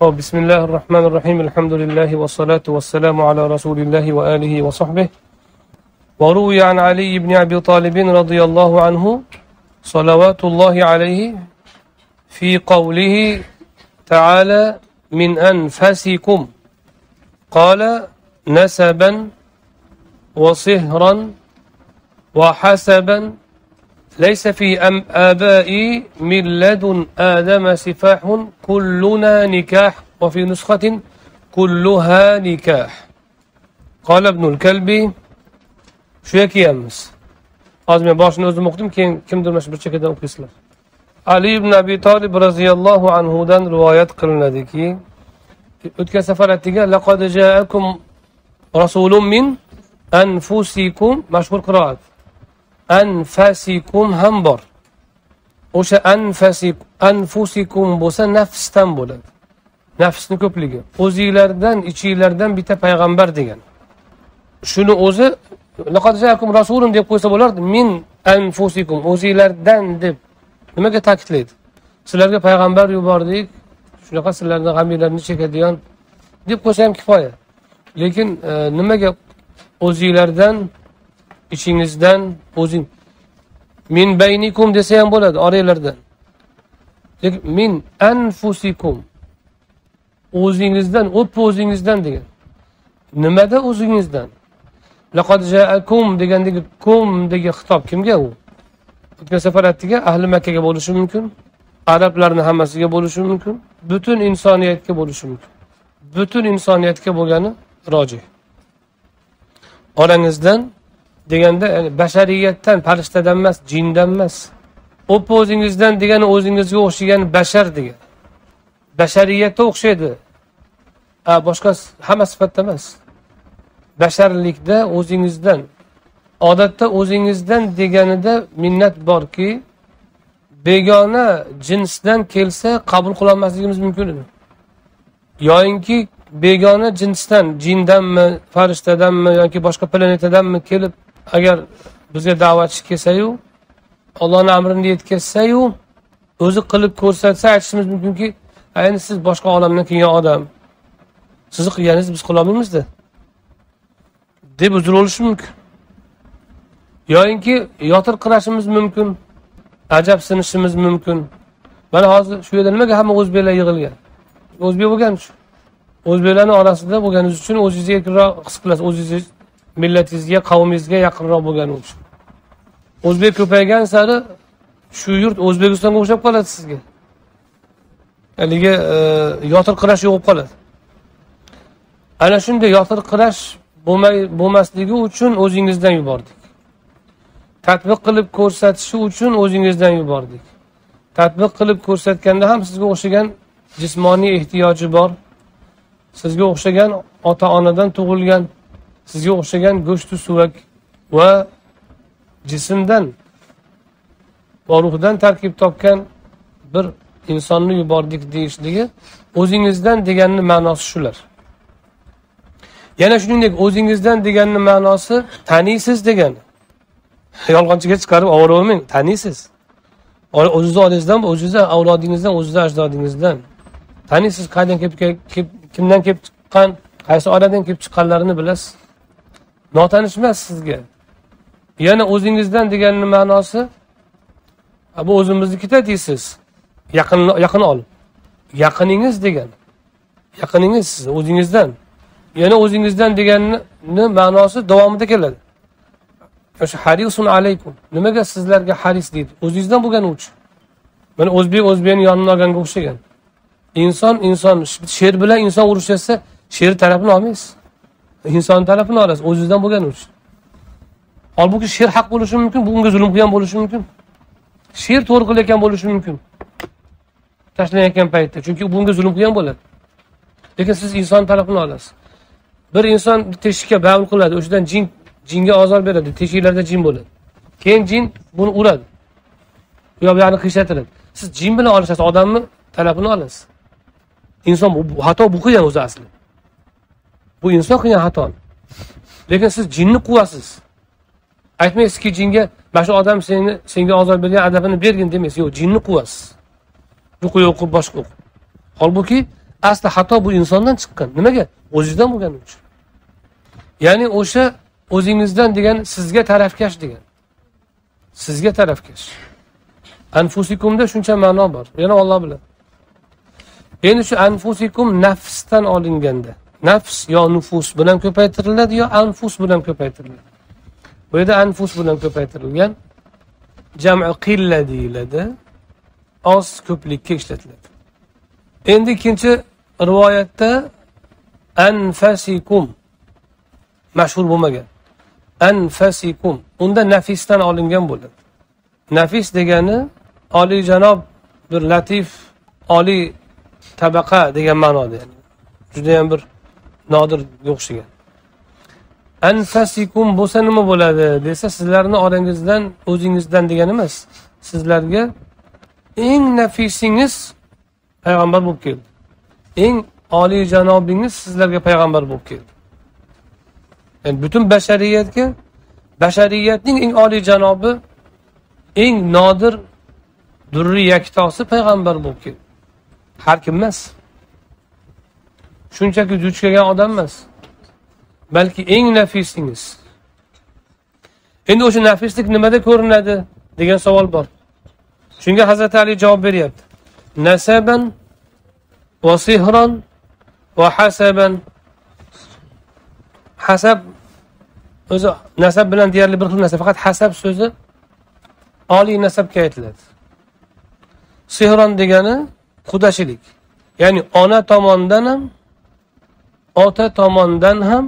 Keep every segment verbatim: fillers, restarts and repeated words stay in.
بسم الله الرحمن الرحيم الحمد لله والصلاة والسلام على رسول الله وآله وصحبه وروي عن علي بن أبي طالب رضي الله عنه صلوات الله عليه في قوله تعالى من أنفسكم قال نسبا وصهرا وحسبا ليس في آبائي من لدن آدم سفاح كلنا نكاح وفي نسخة كلها نكاح قال ابن الكلبي شو يكيامس أزمي باشن özüm okudum ki kimdir meşhur bir şekilde okuyuslar. Ali ibn Abi Talib radıyallahu anhudan rivayet kılındı ki ötken sefer ettiği لقد جاءكم رسول من أنفسكم meşhur kıraat أنفسكم ham bor. O'sha anfasik anfusikum bo'lsa nafsdan bo'ladi. Nafsning ko'pligi. O'zingizlardan, ichingizlardan bitta payg'ambar degan. Shuni o'zi laqad ja'akum rasulun deb qo'ysa bo'lardi. Min anfusikum o'zingizlardan deb nimaga ta'kidlaydi? Sizlarga payg'ambar yubordik. Shunaqa sizlarning g'aminglarni chekadigan deb qo'ysa ham kifoya. Lekin e, nimaga o'zingizlardan İçinizden o'zing min baynikum desa ham bo'ladi oranglardan. Lekin min anfusikum o'zingizdan, o'p o'zingizdan degan. Nimada o'zingizdan? Laqad ja'akum degandagi kum degan xitob kimga u? O'tgan safar aytdiga ahli Makkaga bo'lishi mumkin, arablarning hammasiga bo'lishi mumkin, butun insoniyatga bo'lishi mumkin. Butun insoniyatga bo'lgani rojih. Orangizdan deganda yani bashariyatdan, farishtadan emas, jindan emas. O'p o'zingizdan degani o'zingizga o'xshagan bashar degan. Bashariyatga o'xshaydi. A boshqa hamma sifatda emas. Basharlikda o'zingizdan. Odatda o'zingizdan deganida minnat borki, begona jinsdan kelsa qabul qila olmasligimiz mumkin edi. Yo'inki begona jinsdan, jindanmi, farishtadanmi yoki boshqa planetadanmi kelib agar bizga da'vatchi kelsa-yu, Allohning amrini yetkazsa-yu, o'zi qilib ko'rsatsa aytishimiz mumkinki, ayni siz boshqa olamdan kelgan odam. Sizni qilganingizni biz qila olmaymiz-da. deb uzr bo'lishi mumkin. Yo'inki yotirqirashimiz mumkin, ajabsinishimiz mumkin. Mana hozir shu yerda nimaga hamma o'zbeklar yig'ilgan? O'zbek bo'lgan shu. O'zbeklarning orasida bo'lganingiz uchun o'zingizga yaqinroq his qilasiz, o'zingiz millatingizga, qavmingizga yaqinroq bo'lgani uchun. O'zbek ko'paygan sari shu yurt O'zbekistonga o'xshab qoladi sizga. Haligi e, yotirqirash yo'qib qoladi. Ana shunday yotirqirash bo'lmay bo'lmasligi uchun o'zingizdan yubordik. Tatbiq qilib ko'rsatishi uchun o'zingizdan yubordik. Tatbiq qilib ko'rsatganda ham sizga o'xshagan jismoniy ehtiyoji bor. Sizga o'xshagan ota-onadan tug'ilgan, sizga o'xshagan go'shtu suvak va jismdan va ruhdan tarkib topgan bir insonni yubordik deyishligi o'zingizdan deganning ma'nosi shular. Yana shuningdek o'zingizdan deganning ma'nosi taniysiz degani. Yolg'onchiga chiqarib avaravermang, taniysiz. O'zingizni olingizdan, o'zingizni avlodingizdan, o'zingizni ajdodingizdan taniysiz, qayerdan kelib kimdan kelib chiqqan, qaysi oradan kelib chiqqanlarini bilasiz. Notanish emas sizga. Yana o'zingizdan deganning ma'nosi bu o'zimiznikida deysiz. Yaqin yaqin ol. Yaqiningiz degan. Yaqiningiz siz o'zingizdan. Yana o'zingizdan deganning ma'nosi davomida keladi. O'sha harisun alaykum. Nimaga sizlarga haris deydi? O'zingizdan bo'lgani uchun. Mana o'zbek o'zbekning yoniga olganga o'xshagan. İnson inson sher bilan inson urushsa, sher tarafini olmaysiz. İnson tarafini olasiz, o'zingizdan bo'lgani uchun. Halbuki sher haq bo'lishi mumkin, bunga zulm qilgan bo'lishi mumkin. Sher to'g'ri qilayotgan bo'lishi mumkin. Tashlanayotgan paytda, chunki bunga zulm qilgan bo'ladi. Lekin siz inson tarafini olasiz. Bir inson teshikka bavul qiladi, o'shadan jin jinga ozor beradi, teshiklarda jin bo'ladi. Keyin jin buni uradi. Yo bu yerni qishatiradi. Siz jin bilan olasiz, odamni tarafini olasiz. İnson bu xato bu qilgan o'zi asli. Bu inson qilgan xato. Lekin siz jinni quvasiz. Aytmaysizki jinga, "Mana shu odam seni senga ozor bergan adabini bergin" demaysiz. Yo'q, jinni quvasiz. Ruqiya o'qib boshqa o'qib. Holbuki asli xato bu insondan chiqqan. Nimaga? O'zingizdan bo'lgani uchun. Ya'ni o'sha o'zingizdan degan sizga tarafkash degan. Sizga tarafkash. Anfusikumda shuncha ma'no bor. Yana Alloh biladi. Endi shu anfusikum nafsdan olinganda, nafs yo nufus bilan ko'paytiriladi yo anfus bilan ko'paytiriladi. Bu yerda anfus bilan ko'paytirilgan jam'i qilla deyiladi. Oz ko'plikka ishlatiladi. Endi ikkinchi rivoyatda anfasikum mashhur bo'lmagan. Anfasikum unda nafisdan olingan bo'ladi. Nafis degani oliy janob, bir latif, oliy tabaqa degan ma'noda, ya'ni juda ham bir nodir o'xshagan. Anfasikum bo'lsa nima bo'ladi desa, sizlarning orangizdan, o'zingizdan degani emas. Sizlarga eng nafisingiz payg'ambar bo'lib keldi. Eng oliy janobingiz sizlarga payg'ambar bo'lib keldi. Yani bütün bashariyatga, bashariyatning eng oliy janobi, eng nodir durri yaktosi payg'ambar bo'lib keldi. Har kim emas. Shunchaki duch kelgan odam emas. Balki eng nafisingiz. Endi o'sha nafislik nimada ko'rinadi degan savol bor. Shunga Hazrat Ali javob beryapti. Nasaban va sihran va hasaban. Hasab o'zi nasab bilan deyarli bir xil narsa, faqat hasab so'zi oliy nasabga aytiladi. Sihron degani qudashilik. Ya'ni ona tomonidan ham, ota tomonidan ham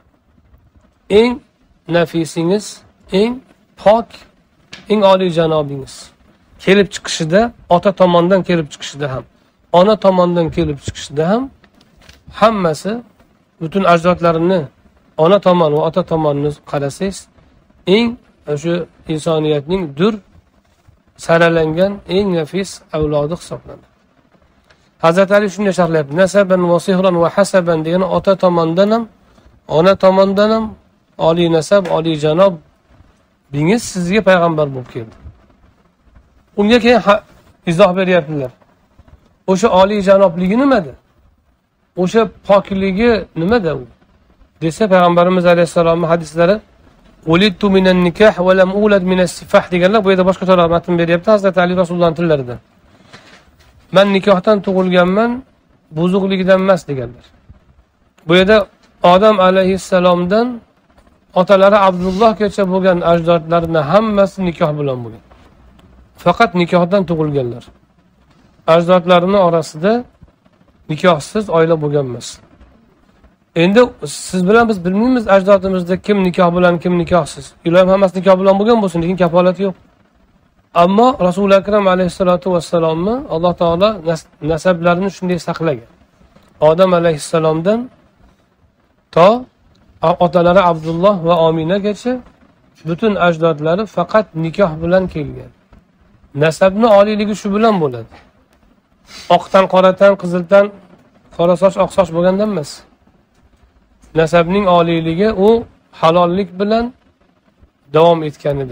eng nafisingiz, eng pok, eng oliy janobingiz kelib chiqishida, ota tomonidan kelib chiqishida ham, ona tomonidan kelib chiqishida ham hammasi bütün ajdodlarini ona tomon va ota tomonini qarasangiz, eng o'sha insoniyatning dur saralangan eng nafis avlodi hisoblanadi. Hazrat Ali shunday sharhlayapti. Nasaban va sihran va hasaban degani ota tomonidan ham, ona tomonidan ham oliy nasab, oliy janob bingiz sizga payg'ambar bo'lib keldi. Unga keyin izoh beryaptilar. O'sha oliy janobligi nimada? O'sha pokligi nimada u? Desa payg'ambarimiz alayhisolamning hadislari "Ulidtu minan nikah va lam ulad minas sifah" deganlar, bu yerda boshqa to'la matn beryapti Hazrat Ali Rasulullohning tillarida. Men nikohdan tug'ilganman, buzuqlikdan emas deganlar. Bu yerda Odam alayhissalomdan otalari Abdullahgacha bo'lgan ajdodlarning hammasi nikoh bilan bo'lgan. Faqat nikohdan tug'ilganlar. Ajdodlarining orasida nikohsiz oila bo'lgan emas. Endi siz bilan biz bilmaymiz ajdodimizda kim nikoh bilan, kim nikohsiz. Ular hammasi nikoh bilan bo'lgan bo'lsin, lekin kafolat yo'q. Ammo Rasul akram alayhisolatu vassalomni Alloh taolo nasablarini shunday saqlagan. Odam alayhissalomdan to otalari Abdulloh va Ominagacha bütün ajdodlari faqat nikoh bilan kelgan. Nasabni oliyligi shu bilan bo'ladi. Oqdan qoratan, qizildan qora soch, oq soch bo'lgandan emas. Nasabning oliyligi u halollik bilan davom etganida.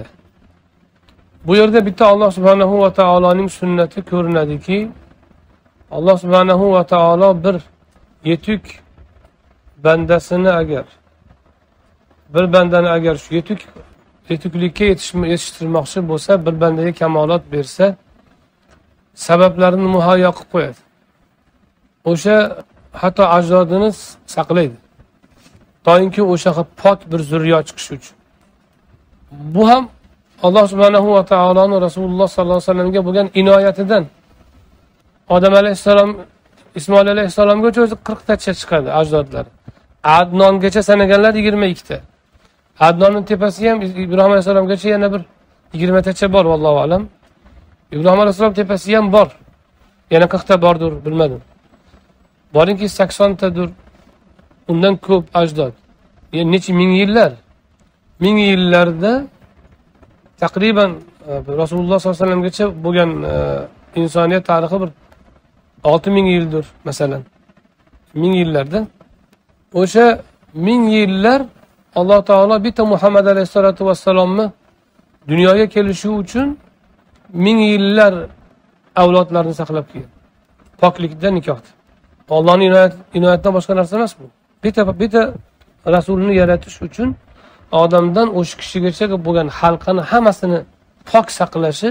Bu yerda bitta Alloh subhanahu va taoloning sunnati ko'rinadiki, Alloh subhanahu va taolo bir yetuk bandasini agar bir bandani agar shu yetuk yetuklikka yetishtirmoqchi bo'lsa, bir bandaga kamolot bersa, sabablarini muhayyo qilib qo'yadi. O'sha hatto ajdodini saqlaydi. To'yinki o'sha pok bir zurriyot chiqishi uchun. Bu ham Alloh subhanahu va taoloning Rasululloh sallallohu alayhi vasallamga bo'lgan inoyatidan. Odam alayhissalom, Ismoil alayhissalomga o'zi qirq tacha chiqadi ajdodlar. Adnongacha sanaganlar yigirma ikkita. Adnonning tepasi ham Ibrohim alayhissalomgacha yana bir yigirma tacha bor, vallohu alam. Ibrohim alayhissalom tepasi ham bor. Yana qirq ta bordir, bilmadim. Boringki sakson tadir. Undan ko'p ajdod. Yani necha ming yillar. Ming yillarda taqriban Rasululloh sallallohu alayhi vasallamgacha bo'lgan insoniyat tarixi bir olti ming yildir masalan. Ming yillarda. O'sha ming yillar Alloh taolo bitta Muhammad alayhisolatu vassalomni dunyoga kelishi uchun ming yillar avlodlarni saqlab kelgan. Poklikda, nikohda. Allohning inoyat inoyatidan boshqa narsa emas bu. Bitta bitta rasulni yaratish uchun odamdan o'sha kishigacha bo'lgan xalqini hammasini pok saqlashi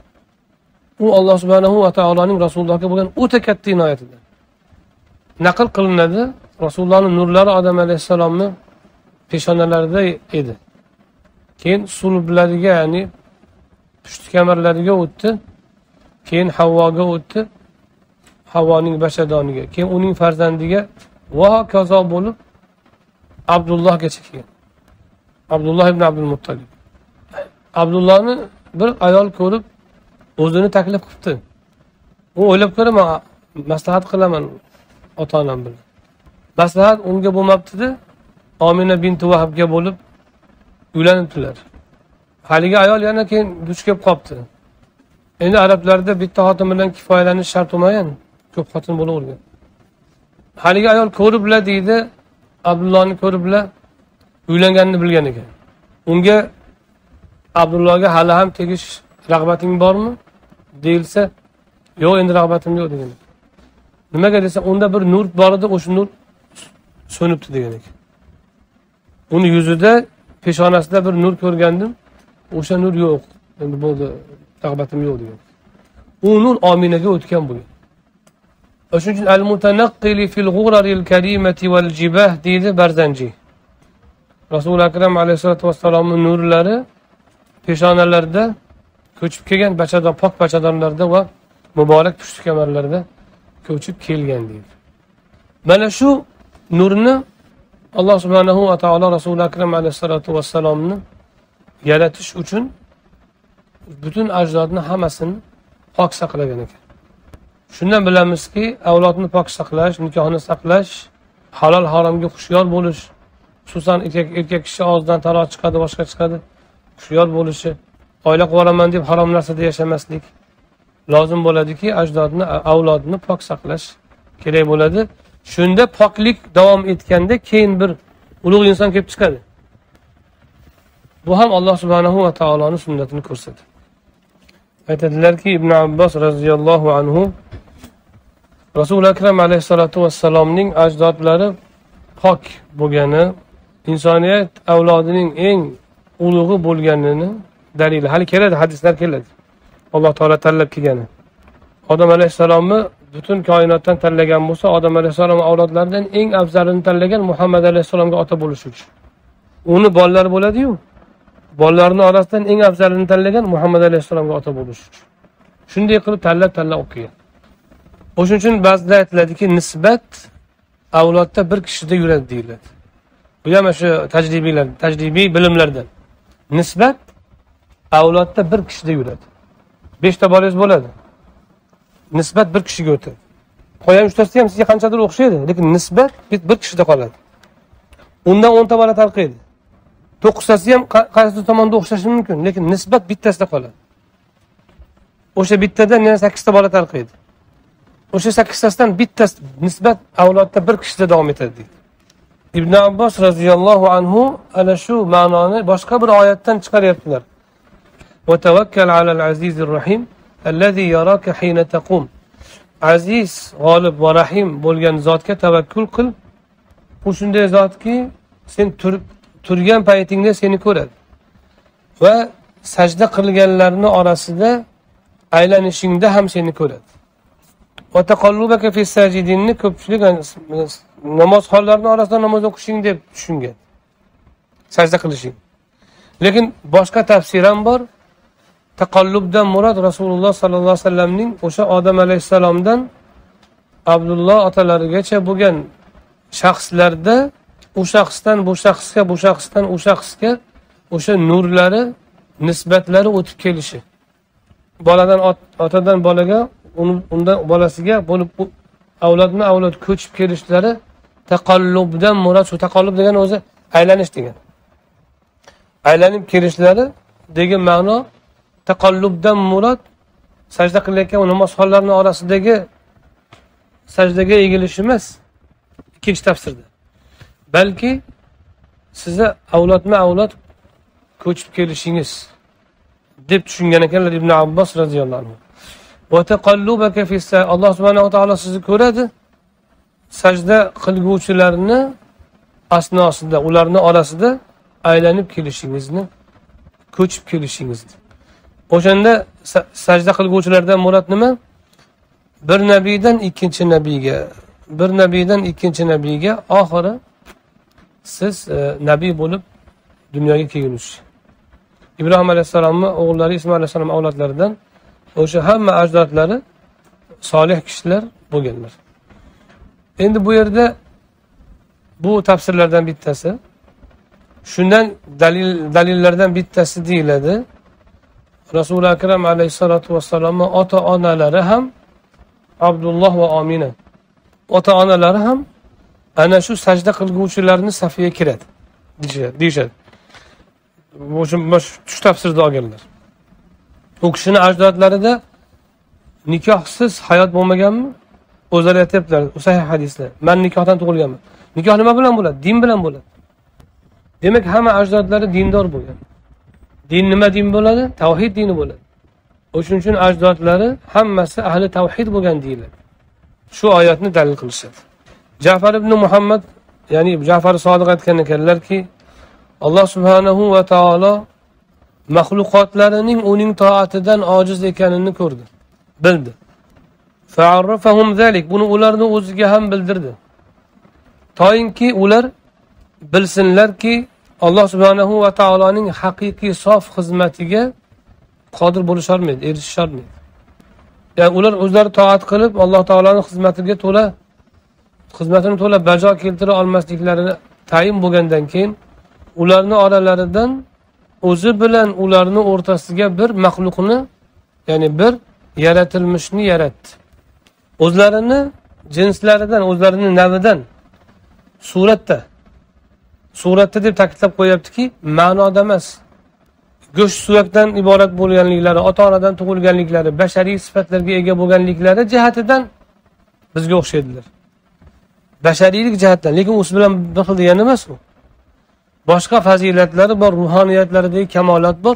u Alloh subhanahu va taoloning rasulullohga bo'lgan o'ta katta inoyatidir. Naql qilinadi, Rasulullohning nurlari Odam alayhissalomning peshonalarida edi. Keyin sulblariga, ya'ni pushti kamarlariga o'tdi. Keyin Havvoga o'tdi. Havvoning bachadoniga, keyin uning farzandiga va hokazo bo'lib Abdullohgacha kelgan. Abdulloh ibn Abdul Muttalib. Abdullohni bir ayol ko'rib o'zini taklif qildi. U o'ylab ko'raman, maslahat qilaman ota-onam bilan. Maslahat unga bo'lmabdi-da, Omina bint Vahbga bo'lib uylanibdilar. Haligi ayol yana keyin duch kelib qopti. Endi arablarda bitta xotin bilan kifoyalanish shart emas, ko'p xotin bo'lavergan. Haligi ayol ko'riblar deydi, Abdullohni ko'riblar, uylanganini bilgan ekan. Unga Abdullohga hali ham tegish rag'bating bormi? Deyilsa, yo'q, endi rag'batim yo'q degan. Nimaga desa, unda bir nur bor edi, o'sha nur so'nibdi degan ekan. Uni yuzida, peshonasida bir nur ko'rgandim, o'sha nur yo'q. Endi bo'ldi, rag'batim yo'q degan. U nur Ominaga o'tgan bo'lgan. O'shuning uchun al-mutanaqqili fil ghuraril karimati wal jibah deydi Barzanji. Rasul akram alayhisolatu vassalomning nurlari peshonalarda ko'chib kelgan bachadon, pok bachadonlarda va muborak pushti kamarlarda ko'chib kelgan deydi. Mana shu nurni Alloh subhanahu va taolo Rasul akram alayhisolatu vassalomni yaratish uchun butun ajdodni hammasini pok saqlagan ekan. Shundan bilamizki, avlodni pok saqlash, nikohni saqlash, halol haromga xushyor bo'lish, xususan erkak erkak kishi og'zidan taroq chiqadi, boshqa chiqadi, xushyor bo'lishi, oila quraman deb harom narsada yashamaslik lozim bo'ladiki, ajdodni, avlodni pok saqlash kerak bo'ladi. Shunda poklik davom etganda keyin bir ulug' inson kelib chiqadi. Bu ham Alloh subhanahu va taoloning sunnatini ko'rsatadi. Aytadilarki, Ibn Abbos radhiyallohu anhu Rasul akram alayhisolatu vassalomning ajdodlari pok bo'lgani, insoniyat avlodining eng ulug'i bo'lganini dalili. Hali keladi, hadislar keladi. Alloh taolo tanlab kelgani. Odam alayhissalomni butun koinotdan tanlagan bo'lsa, Odam alayhissalom avlodlaridan eng afzalini tanlagan Muhammad alayhissalomga ota bo'lish uchun. Uni bolalar bo'ladi-yu. Bolalarning orasidan eng afzalini tanlagan Muhammad alayhissalomga ota bo'lish uchun. Shunday qilib tanlab-tanlab o'qigan. O'shuning uchun ba'zida aytiladiki, nisbat avlodda bir kishida yuradi deyiladi. Bu ham shu tajribiylar, tajribiy bilimlardan. Nisbat avlodda bir kishida yuradi. besh ta bolangiz bo'ladi. Nisbat bir kishiga o'tadi. Qo'yam uchtasi ham sizga qanchadir o'xshaydi, lekin nisbat bir kishida qoladi. Undan o'n ta bola tarqaydi. to'qqiztasi ham qaysi tomonda o'xshashi mumkin, lekin nisbat bittasida qoladi. O'sha bittadan yana sakkiz ta bola tarqaydi. O'sha sakkiztasidan bittasi nisbat avlodda bir kishida davom etadi deydi. Ibn Abbos radhiyallohu anhu ana shu ma'noni boshqa bir oyatdan chiqaryaptilar. Va tawakkal alal azizir rahim allazi yaraka hina taqum. Aziz, g'olib va rahim bo'lgan zotga tavakkul qil. U shunday zotki, sen turib turgan paytingda seni ko'radi. Va sajda qilganlarning orasida aylanishingda ham seni ko'radi. Va taqallubaka fi sajidinni ko'pchilik namoz hollarining orasida namoz o'qishing deb tushungan. Sajda qilishing. Lekin boshqa tafsir ham bor. Taqallubdan murod Rasululloh sallallohu alayhi vasallamning o'sha Odam alayhissalomdan Abdulloh otalarigacha bo'lgan shaxslarda u shaxsdan bu shaxsga, bu shaxsdan u shaxsga o'sha nurlari, nisbatlari o'tib kelishi. Boladan otadan bolaga, undan bolasiga bo'lib avlodni avlod ko'chib kelishlari taqallubdan murod. Shu taqallub degani o'zi aylanish degan. Aylanib kelishlari degan ma'no taqallubdan murod sajda qilayotgan namoz hollarining orasidagi sajdaga egilish emas. Ikkinchi tafsirda. Balki sizni avlodma avlod ko'chib kelishingiz deb tushungan ekanlar Ibn Abbos radhiyallohu anhu. Va taqallubaka fi Alloh subhanahu va taolo sizni ko'radi sajda qilguvchilarni asnosida, ularni orasida aylanib kelishingizni, ko'chib kelishingizni. O'shanda sajda qilguvchilardan murod nima? Bir nabiydan ikkinchi nabiyga, bir nabiydan ikkinchi nabiyga oxiri siz e, nabiy bo'lib dunyoga kelguniz. İbrahim alayhissalomning o'g'illari, İsmoil alayhissalom avlodlaridan o'sha hamma ajdodlari solih kishilar bo'lganlar. Endi bu yerda bu tafsirlardan bittasi, shundan dalil dalillardan bittasi deyiladi. Rasul akram alayhissalatu vassalomning ota-onalari ham Abdulloh va Amina. Ota-onalari ham ana shu sajda qilguvchilarning safiga kiradi deyishadi. Shu tafsirda olganlar. U kishining ajdodlarida nikohsiz hayot bo'lmaganmi? O'zlari aytibdilar, u sahih hadislar. Men nikohdan tug'ilganman. Nikoh nima bilan bo'ladi? Din bilan bo'ladi. Demak, hamma ajdodlari dindor bo'lgan. Din nima din bo'ladi? Tavhid dini bo'ladi. O'shuning uchun ajdodlari hammasi ahli tavhid bo'lgan deyiladi. Shu oyatni dalil qilishadi. Ja'far ibn Muhammad, ya'ni Ja'far Sodiq aytgan ekanlarki, Alloh subhanahu va taolo maxluqotlarining uning toatidan ojiz ekanini ko'rdi, bildi. Fa'arrafahum zalik, buni ularni o'ziga ham bildirdi. Toyinki ular bilsinlarki, Alloh subhanahu va taoloning haqiqiy sof xizmatiga qodir bo'lisha olmaydi, erishisha olmaydi. Ya'ni ular o'zlari toat qilib, Alloh taoloning xizmatiga to'la xizmatini to'la bajo keltira olmasliklarini tayin bo'lgandan keyin ularning oralaridan o'zi bilan ularning o'rtasiga bir maxluqni, ya'ni bir yaratilmishni yaratdi. O'zlarini jinslaridan, o'zlarining navidan suratda suratda deb ta'kidlab qo'yaptiki, ma'noda emas. Go'sht suyakdan iborat bo'lganliklari, ota-onadan tug'ilganliklari, bashariy sifatlarga ega bo'lganliklari jihatidan bizga o'xshaydilar. Bashariylik jihatdan, lekin o'zi bilan bir xil degani emas bu. Boshqa fazilatlari bor, ruhaniyatlaridagi kamolat bor.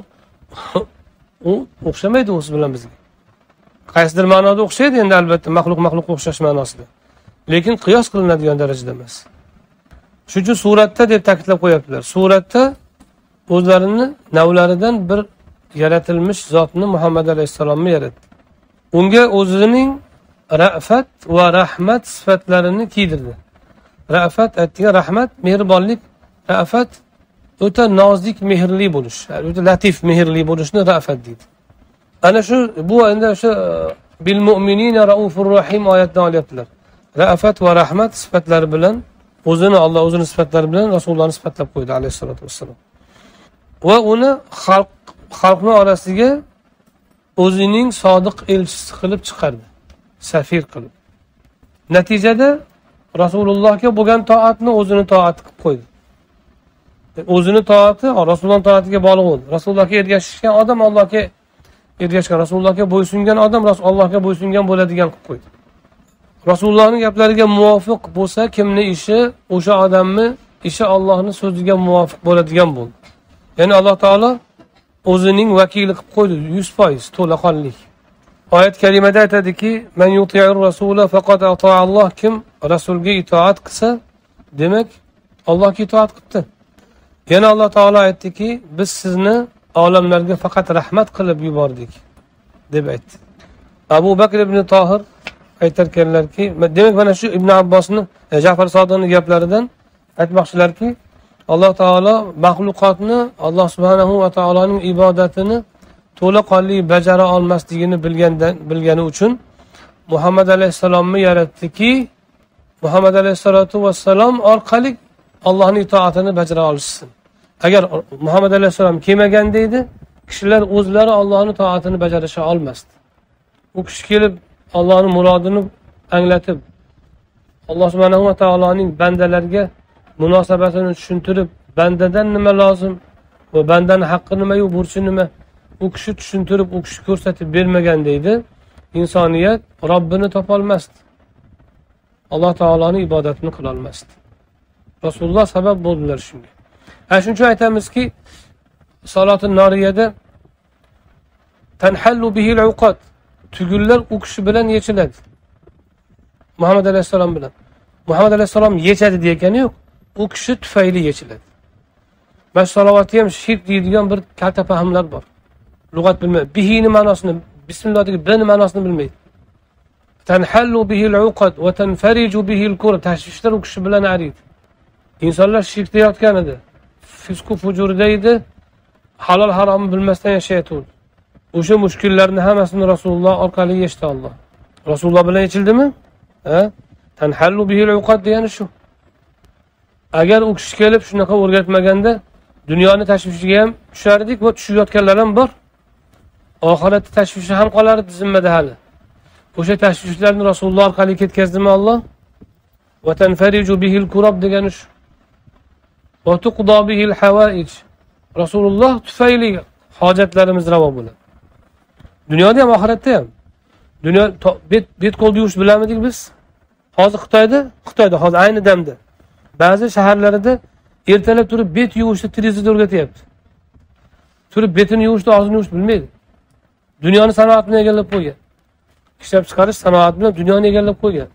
U o'xshamaydi o'zi bilan bizga. Qaysidir ma'noda o'xshaydi endi albatta, maxluq maxluqqa o'xshash ma'nosida. Lekin qiyos qilinadigan darajada emas. Shuning uchun suratda deb ta'kidlab qo'yaptilar. Suratda o'zlarini navlaridan bir yaratilmish zotni Muhammad alayhissalomni yaratdi. Unga o'zining ra'fat va rahmat sifatlarini kiydirdi. Ra'fat aytgan rahmat, mehribonlik, ra'fat o'ta nozik, mehrli bo'lish, o'ta latif, mehrli bo'lishni ra'fat deydi. Ana shu bu endi o'sha bil mu'minina raufur rahim oyatdan olyaptilar. Ra'fat va rahmat sifatlari bilan o'zini Alloh o'zining sifatlari bilan Rasulullohni sifatlab qo'ydi alayhisolatu vassalom. Va uni xalq xalqning orasiga o'zining sodiq elchisi qilib chiqardi, safir qilib. Natijada Rasulullohga bo'lgan toatni o'zini toat qilib qo'ydi. O'zini toati Rasululloh toatiga bog'liq bo'ldi. Rasulullohga ergashgan odam Allohga ergashgan, Rasulullohga bo'ysungan odam Allohga bo'ysungan bo'ladigan qilib qo'ydi. Rasulullohning gaplariga muvofiq bo'lsa, kimning ishi, o'sha odamni ishi Allohning so'ziga muvofiq bo'ladigan bo'ldi. Ya'ni Alloh taolo o'zining vakili qilib qo'ydi, yuz foiz to'laqonlik. Oyat kalimada aytadiki, "Men yuti'ir rasula faqat ata'a Alloh", kim Rasulga itoat qilsa, demak Allohga itoat qildi. Yana Alloh taolo aytdiki, "Biz sizni olamlarga faqat rahmat qilib yubordik", deb aytdi. Abu Bakr ibn Tohir aytarkanlarki, demak mana shu Ibn Abbosni, Ja'far Sodiqning gaplaridan aytmoqchilarki, Alloh taolo maxluqotni Alloh subhanahu va taoloning ibodatini to'laqonli bajara olmasligini bilgandan bilgani uchun Muhammad alayhisalomni yaratdiki, Muhammad alayhisolatu vassalom orqali Allohning itoatini bajara olishsin. Agar Muhammad alayhisalom kelmaganda edi, kishilar o'zlari Allohning itoatini bajarisha olmasdi. U kishi kelib Allohning murodini anglatib, Alloh subhanahu va taoloning bandalarga munosabatini tushuntirib, bandadan nima lozim va bandaning haqqi nima, yu burchi nima, u kishi tushuntirib, u kishi ko'rsatib bermaganda edi, insoniyat Robbini topolmasdi. Alloh taoloning ibodatini qila olmasdi. Rasululloh sabab bo'ldilar shunga. Ha, shuning uchun aytamizki, salotun noriyada tanhallu bihil uqat, tugullar u kishi bilan yechiladi. Muhammad alayhisalom bilan. Muhammed Aleyhisselam yechadi degani yo'q. U kishi tufayli yechiladi. Mana salovati ham shirk deydigan bir kalta fahmlar bor. Lug'at bilmaydi. Bihini ma'nosini, bismillohdagi bini ma'nosini bilmaydi. Tanhallu bihil uqad va tanfariju bihil kur. Tashvishlar u kishi bilan ariydi. İnsanlar shirkda yotgan edi. Fisq va fujurda edi. Halol haromni bilmasdan yashayotdi. O'sha mushkullarni hammasini Rasululloh orqali yechdi Alloh. Rasululloh bilan yechildimi? Ha? Tanhallu bihil uqad degani shu. Agar u kishi kelib shunaqa o'rgatmaganda dunyoni tashvishiga ham tushardik va tushayotganlar ham bor. Oxiratda tashvishi ham qolardi zimmada hali. O'sha tashvishlarni Rasululloh orqali ketkazdimi Alloh? Va tanfariju bihil kurab degani shu. Va tuqda bihil hawaij. Rasululloh tufayli hojatlarimiz ravo bo'ladi. Dunyoda ham oxiratda ham. Dunyo bet bet qo'l yuvish bilamidik biz. Hozir Xitoyda, Xitoyda hozir ayni damda ba'zi shaharlarida ertalab turib bet yuvishni televizorda o'rgatyapti. Turib betini yuvishni, og'zini yuvishni bilmaydi. Dunyoni sanoat bilan egallab qo'ygan. Ishlab chiqarish sanoat bilan dunyoni egallab qo'ygan.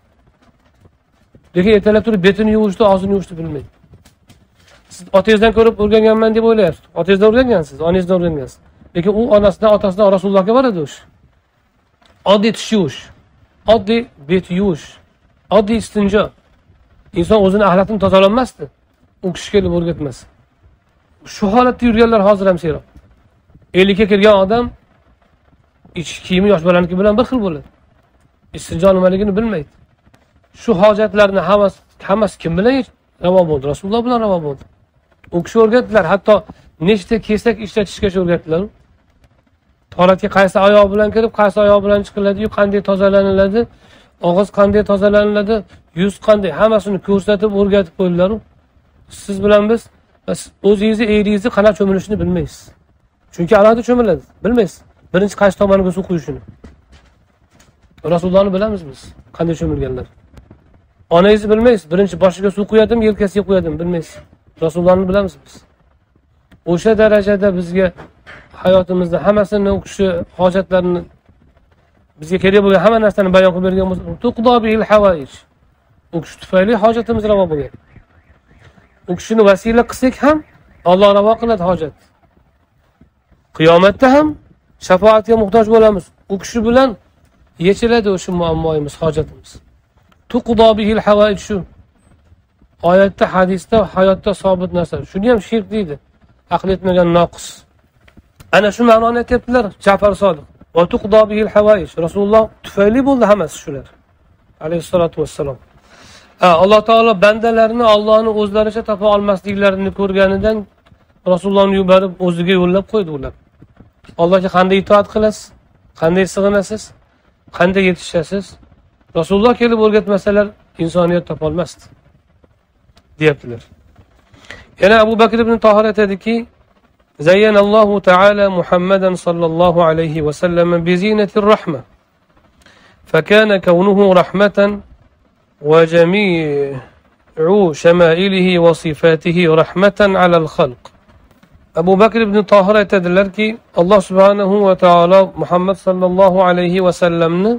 Lekin ertalab turib betini yuvishni, og'zini yuvishni bilmaydi. Siz otangizdan ko'rib o'rganganman deb o'ylayapsiz. Otangizdan o'rgangansiz, onangizdan o'rgangansiz. Lekin u onasidan, otasidan Rasulullohga boradi o'sh. Oddiy tish yuvish, oddiy bet yuvish, oddiy istinjo. İnson o'zini axlatini tozalamasdi. U kishi kelib o'rgatmasa. Shu holatda yurganlar hozir ham seroq. ellikka kirgan odam ichki kiyimi yosh bolaniki bilan bir xil bo'ladi. Istinjo nimaligini bilmaydi. Shu hojatlarni hammasi hammasi kim bilan ravo bo'ldi? Rasululloh bilan ravo bo'ldi. U kishi o'rgatdilar, hatto nechta kesak ishlatishgacha o'rgatdilar. Tahoratga qaysi oyoq bilan kirib, qaysi oyoq bilan chiqiladi-yu, qanday tozalaniladi, og'iz qanday tozalaniladi, yuz qanday, hammasini ko'rsatib o'rgatib qo'ydilar. Siz bilan biz o'zingizni eringizni qanday cho'milishini bilmaysiz. Chunki alohida cho'miladi, bilmaysiz. Birinchi qaysi tomoniga suv quyishini. Rasulullohni bilamiz biz, qanday cho'milganlar. Onangizni bilmaysiz, birinchi boshiga suv quyadimi, yelkasiga quyadimi, bilmaysiz. Rasulullohni bilamiz biz. O'sha darajada bizga hayotimizda hammasini u kishi hojatlarini bizga kerak bo'lgan hamma narsani bayon qilib bergan bo'lsa, tuqdo bil hawaish. U kishi tufayli hojatimiz ravo bo'lgan. U kishini vasila qilsak ham Alloh ravo qiladi hojat. Qiyomatda ham shafoatga muhtoj bo'lamiz. U kishi bilan yechiladi o'sha muammoimiz, hojatimiz. Tuqdo bil hawaish shu. Oyatda, hadisda, hayotda sobit narsa. Shuni ham shirk deydi. Aql etmagan noqis. Ana shu ma'noni aytibdilar Ja'far Sodiq. Va tuqdo bihil hawaish. Rasululloh tufayli bo'ldi hammasi shular. Alayhissalatu vassalom. Alloh taolo bandalarini Allohni o'zlaricha topa olmasliklarini ko'rganidan Rasulullohni yuborib o'ziga yo'llab qo'ydi ular. Allohga qanday itoat qilasiz? Qanday sig'inasiz? Qanday yetishasiz? Rasululloh kelib o'rgatmasalar insoniyat topa olmasdi. deyaptilar. Yana Abu Bakr ibn Tohir aytadiki, Zayyanallohu ta'ala Muhammadan sallallohu alayhi va sallam bi zinatir rahma. Fakana kawnuhu rahmatan wa jami'u shama'ilihi wa sifatihi rahmatan 'ala al-khalq. Abu Bakr ibn Tohir aytadilarki, Alloh subhanahu va taolo Muhammad sallallohu alayhi va sallamni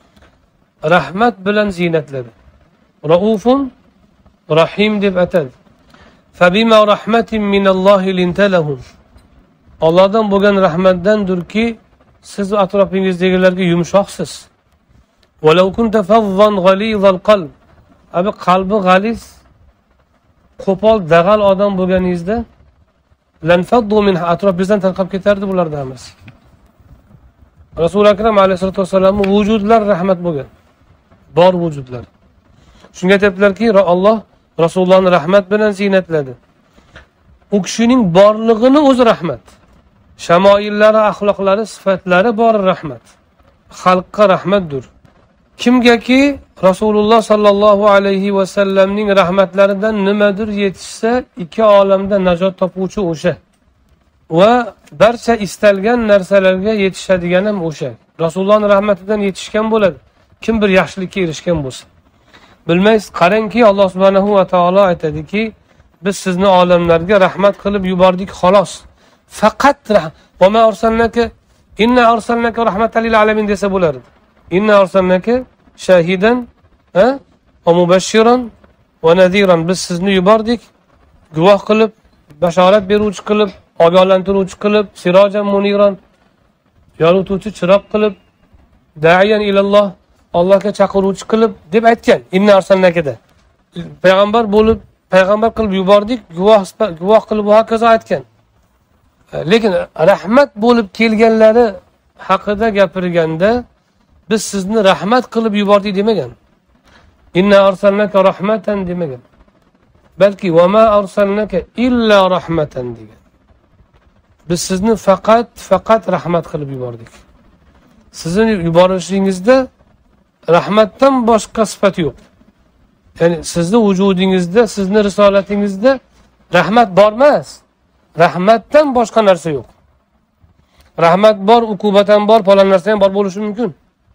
rahmat bilan zinatladi. Raufun Rahim deb atadi. Fabima rahmatin minallohi lintalahum. Allohdan bo'lgan rahmatdandirki, siz atrofingizdagilarga yumshoqsiz. Walau kunta fazzan ghalizal qalb. Abi qalbi g'aliz, qo'pol, dag'al odam bo'lganingizda lanfaddu min atrofingizdan tarqab ketardi bulardan hammasi. Rasul akram alayhisolatu vasallamning vujudlar rahmat bo'lgan. Bor vujudlar. Shunga aytibdilarki, Alloh Rasulullohni rahmat bilan zinatladi. U kishining borlig'ini o'zi rahmat. Shamoillari, axloqlari, sifatlari bor rahmat. Xalqqa rahmatdir. Kimgaki Rasululloh sallallohu alayhi va sallamning rahmatlaridan nimadir yetishsa, ikki olamda najot topuvchi o'sha. Va barcha istalgan narsalarga yetishadigan ham o'sha. Rasulullohning rahmatidan yetishgan bo'ladi. Kim bir yaxshilikka erishgan bo'lsa. Bilmaysiz, qarangki Alloh subhanahu va taolo aytadiki, biz sizni olamlarga rahmat qilib yubordik xolos. Faqat va ma arsalnaka inna arsalnaka rahmatan lil alamin desa bo'lardi. Inna arsalnaka shahidan va mubashiran va nadiran, biz sizni yubordik guvoh qilib, bashorat beruvchi qilib, ogohlantiruvchi qilib, sirojan muniran, yorituvchi chiroq qilib, da'iyan ilalloh, Allohga chaqiruvchi qilib deb aytgan. Inna arsalnakada. Payg'ambar bo'lib, payg'ambar qilib yubordik, guvoh guvoh qilib va hokazo aytgan. Lekin rahmat bo'lib kelganlari haqida gapirganda biz sizni rahmat qilib yubordik demagan. Inna arsalnaka rahmatan demagan. Balki va ma arsalnaka illa rahmatan degan. Biz sizni faqat faqat rahmat qilib yubordik. Sizni yuborishingizda rahmatdan boshqa sifat yo'q. Ya'ni sizni vujudingizda, sizni risolatingizda rahmat bor emas. Rahmatdan boshqa narsa yo'q. Rahmat bor, uqubat ham bor, falon narsa ham bor bo'lishi mumkin.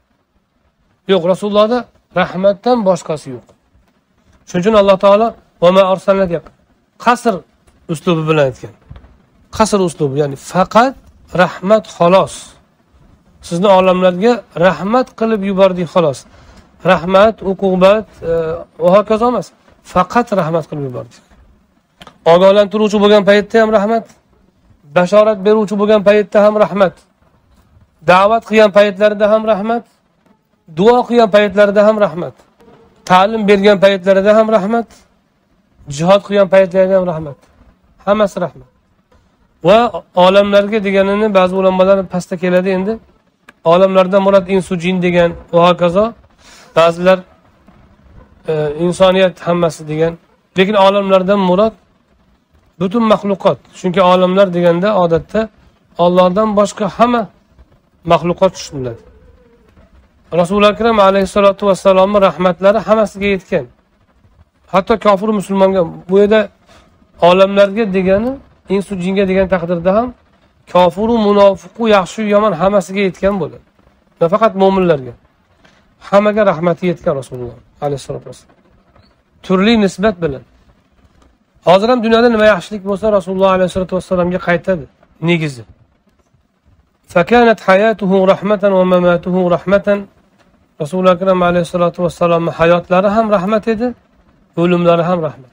Yo'q, Rasulullohda rahmatdan boshqasi yo'q. Shuning uchun Alloh taolo va ma arsalnaka qasr uslubi bilan aytgan. Qasr uslubi, ya'ni faqat rahmat xolos. Sizni olamlarga rahmat qilib yubordik xolos. Rahmat, uqubat va hokazo emas. Faqat rahmat qilib yubordik. Ogohlantiruvchi bo'lgan paytda ham rahmat, bashorat beruvchi bo'lgan paytda ham rahmat, da'vat qilgan paytlarida ham rahmat, duo qilgan paytlarida ham rahmat, ta'lim bergan paytlarida ham rahmat, jihad qilgan paytlarida ham rahmat. Hammasi rahmat. Va olamlarga deganini ba'zi ulamolar pastda keladi endi. Olamlardan murod insu jin degan va hokazo. Ba'zilar e, insoniyat hammasi degan. Lekin olamlardan murod butun maxluqot. Chunki olamlar deganda odatda Allohdan boshqa hamma maxluqot tushuniladi. Rasul akram alayhisolatu vassalomning rahmatlari hammasiga yetgan. Hatto kofir musulmonga bu yerda olamlarga degani insu jinga degan taqdirda ham kofir, munofiq, yaxshi, yomon hammasiga yetgan bo'ladi. Nafaqat mu'minlarga. Hammaga rahmati yetgan Rasululloh alayhisolatu vassalom. Turli nisbat bilan. Hozir ham dunyoda nima yaxshilik bo'lsa Rasululloh alayhisolatu vassalomga qaytadi. Negizi. Fakanat hayatuhu rahmatan va mamatuhu rahmatan. Rasululloh akram alayhisolatu vassalomning hayotlari ham rahmat edi, o'limlari ham rahmat.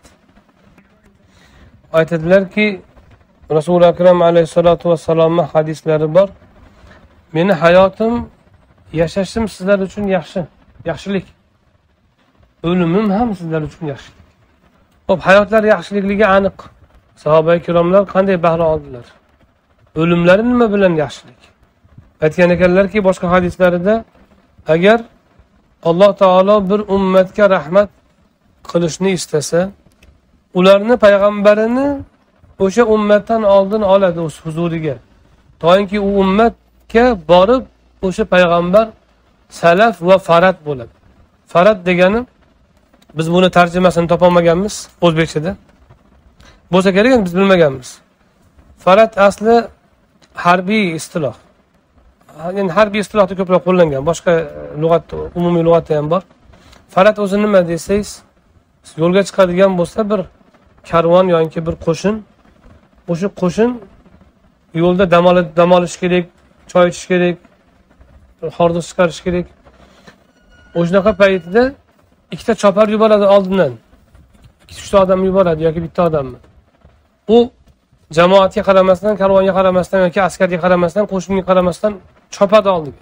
Aytadilarki, Rasululloh akram alayhisolatu vassalomning hadislari bor. Meni hayotim, yashashim sizlar uchun yaxshi, yaxshilik. O'limim ham sizlar uchun yaxshilik. Xo'p, hayotlar yaxshilikligi aniq. Sahoba-i kiromlar qanday bahra oldilar? O'limlari nima bilan yaxshilik? Aytgan ekanlarki, boshqa hadislarida agar Alloh taolo bir ummatga rahmat qilishni istasa, ularni payg'ambarini o'sha ummatdan oldin oladi o'z huzuriga. To'yinki u ummatga borib o'sha payg'ambar salaf va farad bo'ladi. Farad degani biz buni tarjimasini topa olmaganmiz o'zbekchada. Bo'lsa kerak, biz bilmaganmiz. Farad asli harbiy istiloh. Yani harbiy istilohda ko'proq qo'llangan. Boshqa lug'at, umumiy lug'atda ham bor. Farad o'zi nima desangiz, yo'lga chiqadigan bo'lsa bir karvon yoki bir qo'shin, o'sha qo'shin yo'lda dam olib dam olish kerak, choy ichish kerak, hordiq chiqarish kerak. O'shanaqa paytida ikkita chopar yuboradi oldindan. Ikkita odam yuboradi yoki bitta odammi? U jamoatga qaramasdan, karvonga qaramasdan yoki askarga qaramasdan, qo'shinga qaramasdan chopadi oldiga.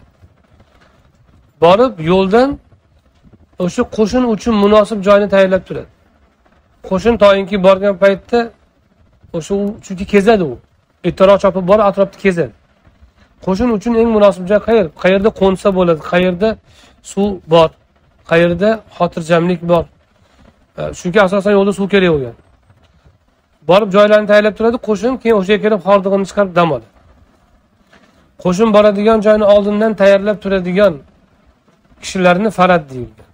Borib yo'ldan o'sha qo'shin uchun munosib joyni tayyorlab turadi. Qo'shin to'yinki borgan paytda o'sha chunki kezadi u. Ertaroq chopib borib atrofda kezadi. Qo'shin uchun eng munosib joy qayer? Qayerda qo'nsa bo'ladi, qayerda suv bor, qayerda xotirjamlik bor. Chunki asosan yo'lda suv kerak bo'lgan. Borib joylarni tayyorlab turadi, qo'shin keyin o'sha yerga kelib hordig'ini chiqarib dam oladi. Qo'shin boradigan joyni oldindan tayyorlab turadigan kishilarni farad deyilgan.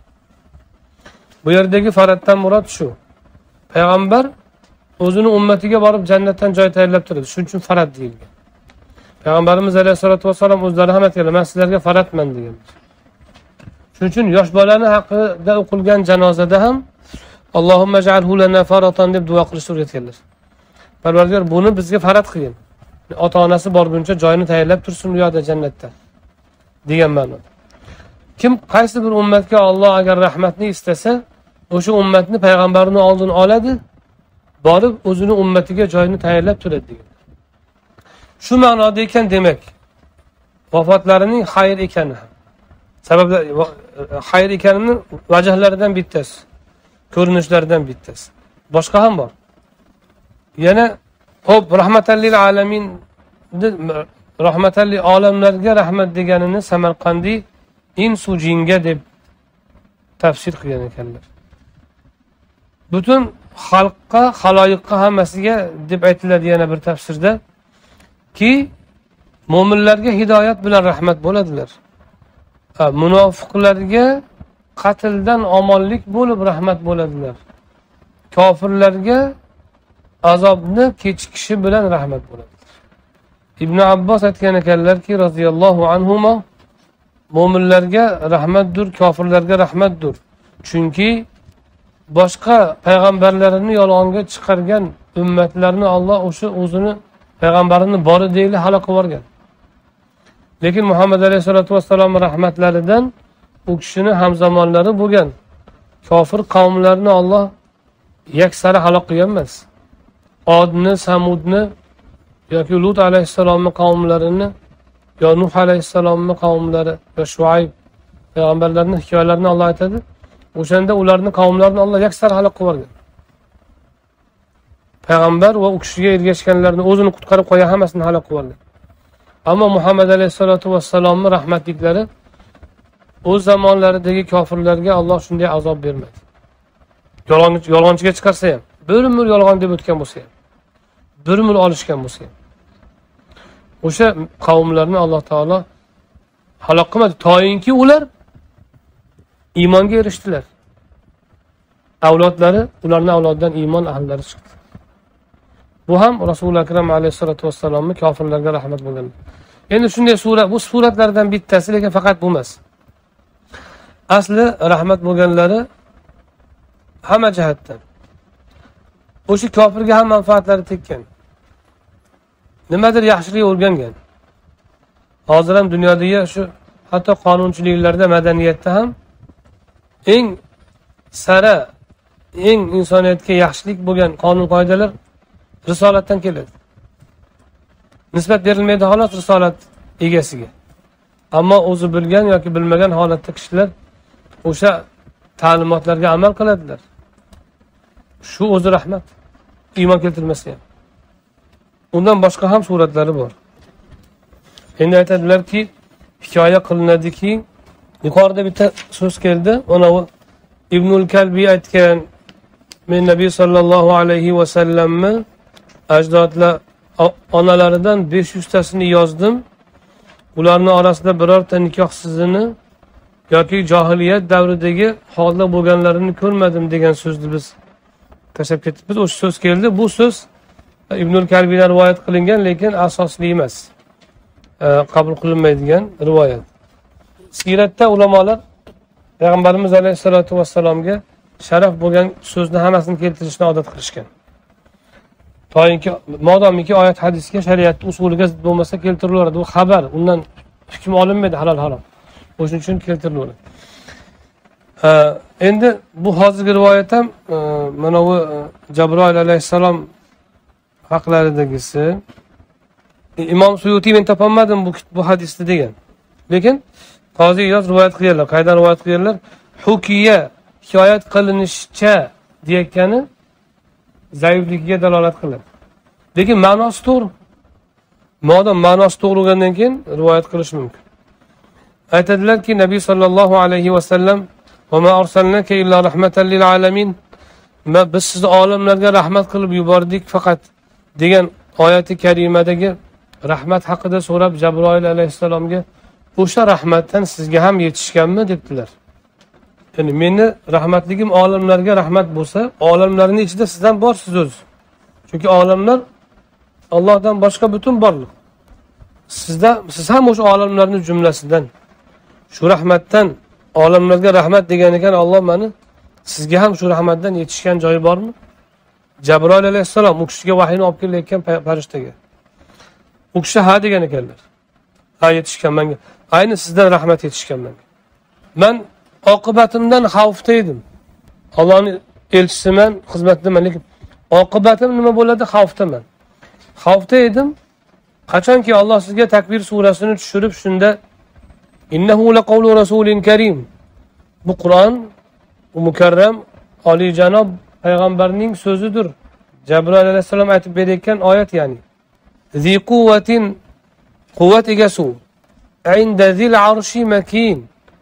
Bu yerdagi faraddan murod shu. Payg'ambar o'zini ummatiga borib jannatdan joy tayyorlab turadi. Shuning uchun farad deyilgan. Payg'ambarimiz alayhisolatu vasallam o'zlari ham aytganlar, men sizlarga faradman deganlar. Shuning uchun yosh bolani haqida o'qilgan janozada ham Allohumma ij'alhu lana faratan deb duo qilishni o'rgatganlar. Parvardigor buni bizga farad qilgin. Ota-onasi borguncha joyini tayyorlab tursin u yoqda jannatda degan ma'noda. Kim qaysi bir ummatga Alloh agar rahmatni istasa, o'sha ummatni payg'ambarning oldini oladi, borib o'zini ummatiga joyini tayyorlab turadi degan. Shu ma'noda ekan demak, vafotlarining xayr ekani. Sabablar xayr ekanining vajahlaridan bittasi, ko'rinishlaridan bittasi. Boshqa ham bor. Yana hop rahmatan lil alamin, rahmatan lil olamlarga rahmat deganini Samarqandiy insu jinga deb tafsir qilgan ekanlar. Butun xalqqa, xaloyiqqa hammasiga deb aytiladi yana bir tafsirda ki mo'minlarga hidoyat bilan rahmat bo'ladilar. Munofiqlarga qatldan omonlik bo'lib rahmat bo'ladilar. Kofirlarga azobni kechikishi bilan rahmat bo'ladilar. Ibn Abbos aytgan ekanlarki roziyallohu anhuma, mo'minlarga rahmatdir, kofirlarga rahmatdir. Chunki boshqa payg'ambarlarini yolg'onga chiqargan ummatlarni Alloh o'sha o'zini payg'ambarini bori deyli halok qilib yuborgan. Lekin Muhammad alayhisolatu vassalom rahmatlaridan u kishini hamzamonlari bo'lgan kofir qavmlarni Alloh yaksari halok qilgan emas. Odni, Samudni yoki Lut alayhisalomning qavmlarini, yo Nuh alayhisalomning qavmlari, yo Shuayb payg'ambarlarning hikoyalarini Alloh aytadi. O'shanda ularning qavmlarini Alloh yaksari halok qilib yuborgan. Payg'ambar va u kishiga ergashganlarni o'zini qutqarib qo'ya hammasini halok qilib yuborgan. Ammo Muhammad alayhisolatu vassalomning rahmatliklari o'z zamonlaridagi kofirlarga Alloh shunday azob bermadi. Yolg'onchiga chiqarsa ham, bir mul yolg'on deb o'tgan bo'lsa ham, bir mul olishgan bo'lsa ham, o'sha qavmlarni Alloh taolo halok qilmadi. Toyinki ular iymonga erishdilar. Avlodlari, ularning avlodidan iymon ahllari chiqdi. Bu ham Rasululloh akram alayhisolatu vassalomning kofirlarga rahmat bo'lgan. Endi shunday sura, bu suratlardan bittasi, lekin faqat bu emas. Asli rahmat bo'lganlari hamma jihatdan. O'sha kofirga ham manfaatlari tekkan. Nimadir yaxshilik o'rgangan. Hozir ham dunyodagi shu hatto qonunchiliklarda, madaniyatda ham eng sara, eng insoniyatga yaxshilik bo'lgan qonun qoidalar risolatdan keladi. Nisbat berilmaydi holat risolat egasiga. Ammo o'zi bilgan yoki bilmagan holatda kishilar o'sha ta'limotlarga amal qiladilar. Shu o'zi rahmat. Iymon keltirmasa ham. Undan boshqa ham suratlari bor. Endi aytadilarki, hikoya qilinadiki, yuqorida bitta so'z keldi. Ona Ibnul Kalbi aytgan, men Nabiy sallallohu alayhi va sallamni ajdodlar onalaridan besh yuz tasini yozdim. Ularning orasida birorta nikohsizini yoki jahiliyat davridagi holda bo'lganlarini ko'rmadim degan so'zni biz tashlab ketdik. Biz o'sha so'z keldi. Bu so'z Ibnul Kalbiydan rivoyat qilingan, lekin asosli emas. Qabul qilinmaydigan rivoyat. Siratda ulamolar Payg'ambarimiz alayhisolatu vassalomga sharaf bo'lgan so'zni hammasini keltirishni odat qilishgan. To'yinki modomiki oyat hadisga shariat usuliga zid bo'lmasa keltirilaveradi. Bu xabar, undan hukm olinmaydi halol harom. O'shuning uchun keltirilaveradi. Endi bu hozirgi rivoyat ham mana bu Jabroil alayhisalom haqlaridagisi. Imom Suyuti men topolmadim bu bu hadisni degan. Lekin Qozi Iyoz rivoyat qilganlar. Qaydan rivoyat qilganlar? Hukiya, hikoyat qilinishicha deyotgani zaifligiga dalolat qiladi. Lekin ma'nosi to'g'ri. Modam ma'nosi to'g'ri bo'lgandan keyin rivoyat qilish mumkin. Aytadilarki, Nabiy sallallohu alayhi va sallam: "Va ma arsalnaka illa rahmatan lil alamin." Biz sizni olamlarga rahmat qilib yubordik faqat degan oyati karimadagi rahmat haqida so'rab Jabroil alayhisalomga o'sha rahmatdan sizga ham yetishganmi debdilar. Ya'ni meni rahmatligim olamlarga rahmat bo'lsa, olamlarning ichida sizdan borsiz o'z. Chunki olamlar Allohdan boshqa butun borliq. Sizda siz ham o'sha olamlarning jumlasidan. Shu rahmatdan olamlarga rahmat degan ekan Alloh meni sizga ham shu rahmatdan yetishgan joyi bormi? Jabroil alayhisalom u kishiga vahiyni olib kelayotgan farishtaga. U kishi ha degan ekanlar. Ha yetishgan menga. Ayni sizdan rahmat yetishgan menga. Men oqibatimdan xavfda edim. Allohning elchisiman, xizmatdaman, lekin oqibatim nima bo'ladi? Xavfdaman. Xavfda edim. Qachonki Alloh sizga Takbir surasini tushirib shunda innahu laqawlu rasulin karim. Bu Qur'on u mukarram oliyjanob payg'ambarning so'zidir. Jabroil alayhisalom aytib berayotgan oyat ya'ni. Zi quvvatin quvvat egasi. Inda zil arshi makin.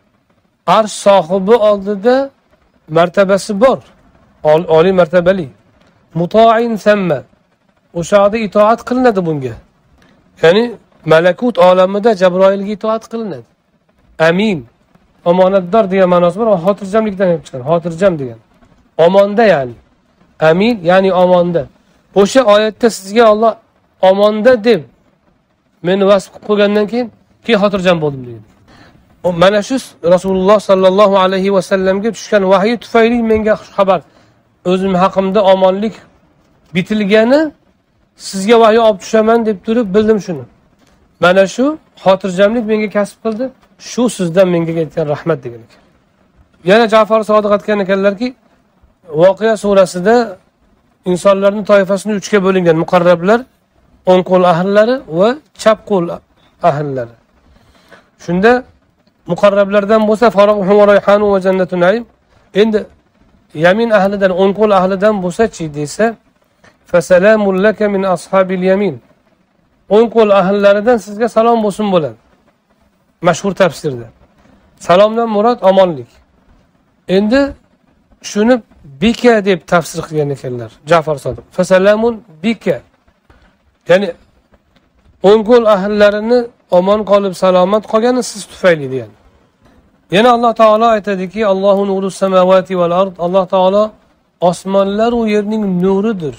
Arsh sohibi oldida martabasi bor. Oliy martabali. Muta'in samma. O'shada itoat qilinadi bunga. Ya'ni malakut olamida Jabroilga itoat qilinadi. Amin. Omonatdor degan ma'nosi bor, xotirjamlikdan kelib chiqqan. Xotirjam degan. Omonda ya'ni. Amin ya'ni omonda. O'sha oyatda sizga Alloh omonda deb meni vasf qilib qo'ygandan keyin keyin xotirjam bo'ldim deydi. O mana shu Rasululloh sallallohu alayhi va sallamga tushgan vahiy tufayli menga xabar o'zim haqimda omonlik bitilgani sizga vahiy olib tushaman deb turib bildim shuni. Mana shu xotirjamlik menga kasb qildi. Shu sizdan menga ketgan rahmat degan ekan. Yana Ja'far Sodiq aytgan ekanlarki, Voqea surasida insonlarning toifasini uchga bo'lingan muqarrablar, o'ng qo'l ahllari va chap qo'l ahllari. Shunda muqarrablardan bo'lsa farohun va rayhanu va jannatun naim. Endi yamin ahlidan, o'ng qo'l ahlidan bo'lsa-chi desa, fasalamun laka min ashabil yamin. O'ng qo'l ahllaridan sizga salom bo'lsin bo'ladi. Mashhur tafsirda. Salomdan murod omonlik. Endi shuni bika deb tafsir qilgan ekanlar Ja'far Sodiq. Fasalamun bika. Ya'ni o'ng qo'l ahllarini omon qolib salomat qolgani siz tufayli degan. Yana Alloh taolo aytadiki, Allohu nurus samawati val ard. Alloh taolo osmonlar va yerning nuridir.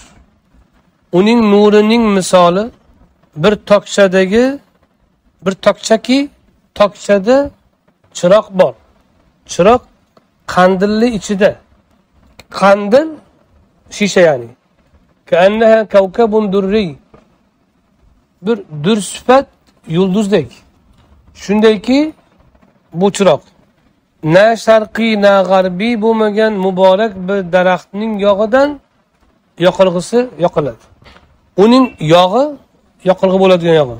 Uning nurining misoli bir tokchadagi bir tokchaki tokchada chiroq bor. Chiroq qandilli ichida. Qandil shisha ya'ni. Ka'annaha kawkabun durri. Bir dur sifat yulduzdek. Shundayki bu chiroq na sharqiy na g'arbiy bo'lmagan muborak bir daraxtning yog'idan yoqilg'isi yoqiladi. Uning yog'i yoqilg'i bo'ladigan yog'i.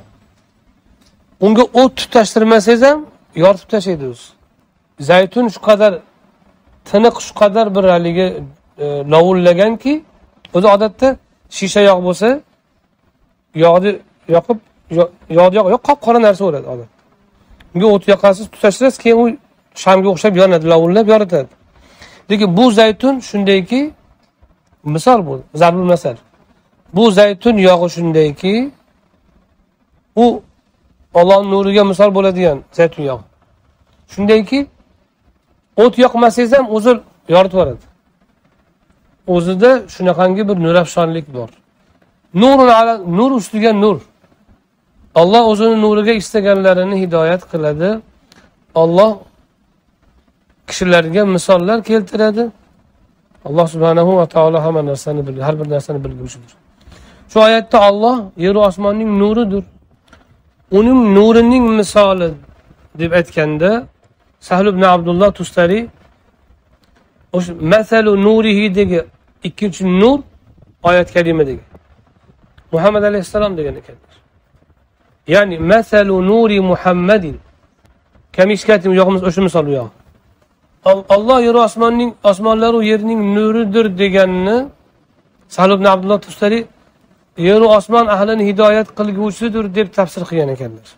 Unga o't tutashtirmasangiz ham yoritib tashlaydi o'zi. Zaytun shu qadar tiniq, shu qadar bir haligi e, lovullaganki, o'zi odatda shisha yog' bo'lsa, yog'ni yoqib, yog'ni yoq, yoq qop-qora narsa bo'ladi odatda. Unga o't yoqasiz, tutashtirasiz, keyin u shamga o'xshab yonadi, lovullab yoritadi. Lekin bu zaytun shundayki, misol bu, zarbul masal. Bu zaytun yog'i shundayki, u Alloh nuriga misol bo'ladigan zaytun yog'i. Shundayki, o't yoqmasangiz ham o'zi yoritib yuboradi. O'zida shunaqangi bir nurafshonlik bor. Nurun ala nur ustiga nur. Alloh o'zining nuriga istaganlarini hidoyat qiladi. Alloh kishilarga misollar keltiradi. Alloh subhanahu va taolo hamma narsani biladi, har bir narsani bilguvchidir. Shu oyatda Alloh yer va osmonning nuridir. Uning nurining misoli deb aytganda Sahl ibn Abdullah Tustari o'sha masalu nurihi degi ikkinchi nur oyat kalimadagi Muhammad alayhisalom degan ekanlar. Ya'ni masalu nuri Muhammadin kamishkatim yo'qmiz o'sha misol u yo'q. Alloh yer osmonning osmonlar va yerning nuridir deganni Sahl ibn Abdullah Tustari yer va osmon ahlini hidoyat qilguvchidir deb tafsir qilgan ekanlar.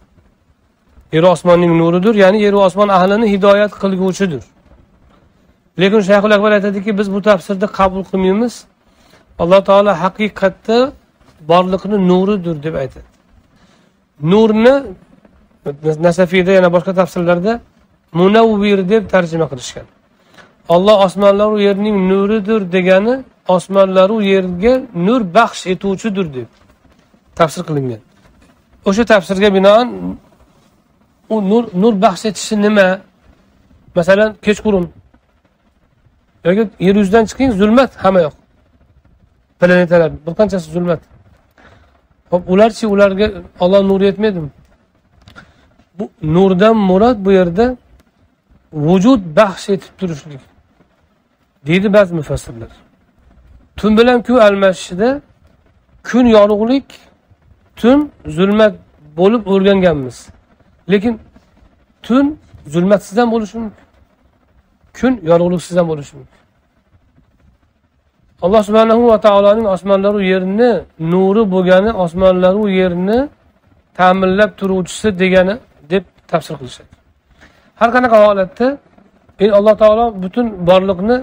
Yer osmonning nuridir, ya'ni yer osmon ahlini hidoyat qilguvchidir. Lekin Shayxul Akbar aytadiki, biz bu tafsirni qabul qilmaymiz. Alloh taolo haqiqatda borliqni nuridir deb aytadi. Nurni Nasafiyda yana boshqa tafsirlarda munavvir deb tarjima qilishgan. Alloh osmonlar va yerning nuridir degani osmonlar va yerga nur baxsh etuvchidir deb tafsir qilingan. O'sha tafsirga binoan u nur nur baxsh etishi nima? Masalan, kechqurun yoki yer yuzidan chiqing, zulmat hamma yoq. Planetalar bir qanchasi zulmat. Xo'p, ularchi ularga Alloh nur yetmaydimi? Bu nurdan murod bu yerda vujud baxsh etib turishlik. deydi ba'zi mufassirlar. Tun bilan kun almashishida kun yorug'lik, tun zulmat bo'lib o'rganganmiz. Lekin tun zulmatsiz ham bo'lishi mumkin. Kun yorug'liksiz ham bo'lishi mumkin. Alloh subhanahu va taoloning osmonlar va yerni nuri bo'lgani, osmonlar va yerni ta'minlab turuvchisi degani deb tafsir qilishadi. Har qanaqa holatda Alloh taolo butun borliqni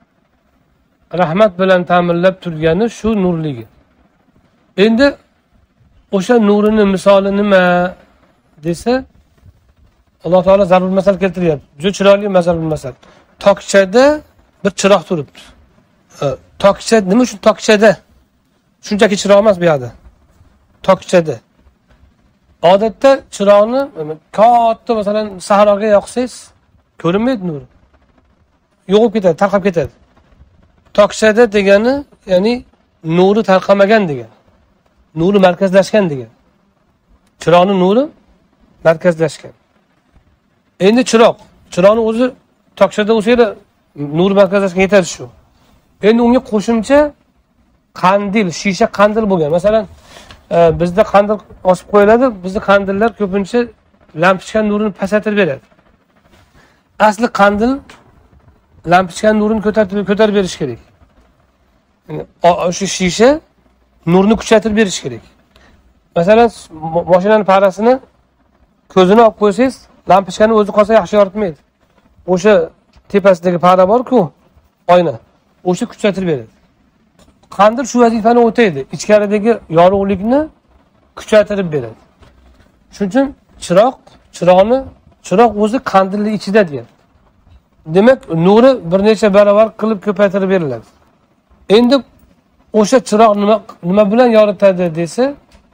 rahmat bilan ta'minlab turgani shu nurligi. Endi o'sha nurini misoli nima desa, Alloh taolo zarur masal keltiryapti. Juda chiroyli masal masal. Tokchada bir chiroq turibdi. Tokcha nima uchun tokchada? Shunchaki chiroq emas bu yerda. Tokchada. Odatda chiroqni katta masalan sahroga yoqsangiz ko'rinmaydi nuri. Yo'qib ketadi, tarqab ketadi. Tokchada degani, ya'ni nuri tarqamagan degani. Nuri markazlashgan degani. Chiroqning nuri markazlashgan. Endi chiroq, chiroqning o'zi tokchada o'sha yerda nuri markazlashgan yetadi shu. Endi unga qo'shimcha qandil, shisha qandil bo'lgan. Masalan, e, bizda qandil osib qo'yiladi. Bizda qandillar ko'pincha lampochka nurini pasaytirib beradi. Asli qandil lampochka nurini ko'tarib ko'tarib berish kerak. Yani o'sha shisha nurni kuchaytirib berish kerak. Masalan, mashinaning parasini ko'zini olib qo'ysangiz, lampochkani o'zi qolsa yaxshi yoritmaydi. O'sha tepasidagi para bor-ku, oyna. O'sha kuchaytirib beradi. Qandil shu vazifani o'taydi. Ichkaridagi yorug'likni kuchaytirib beradi. Shuning uchun chiroq, chiroqni, chiroq o'zi qandilning ichida degan. Demak, nuri bir necha barobar qilib ko'paytirib beriladi. Endi o'sha chiroq nima nima bilan yoritadi desa,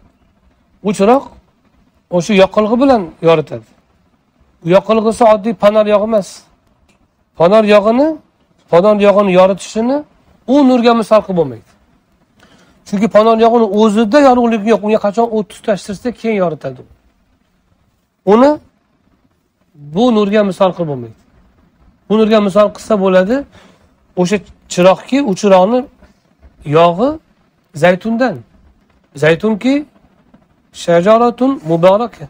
u chiroq o'sha yoqilg'i bilan yoritadi. Yoqilg'isi oddiy panor yog'i emas. Panor yog'ini, panor yog'ini yoritishini u nurga misol qilib bo'lmaydi. Chunki panor yog'ini o'zida yorug'lik yo'q. Unga qachon o't tutashtirsa keyin yoritadi. Uni bu nurga misol qilib bo'lmaydi. Bu nurga misol qilsa bo'ladi, o'sha chiroqki, u chiroqni yog'i zaytundan. Zaytunki shajaratun muboraka.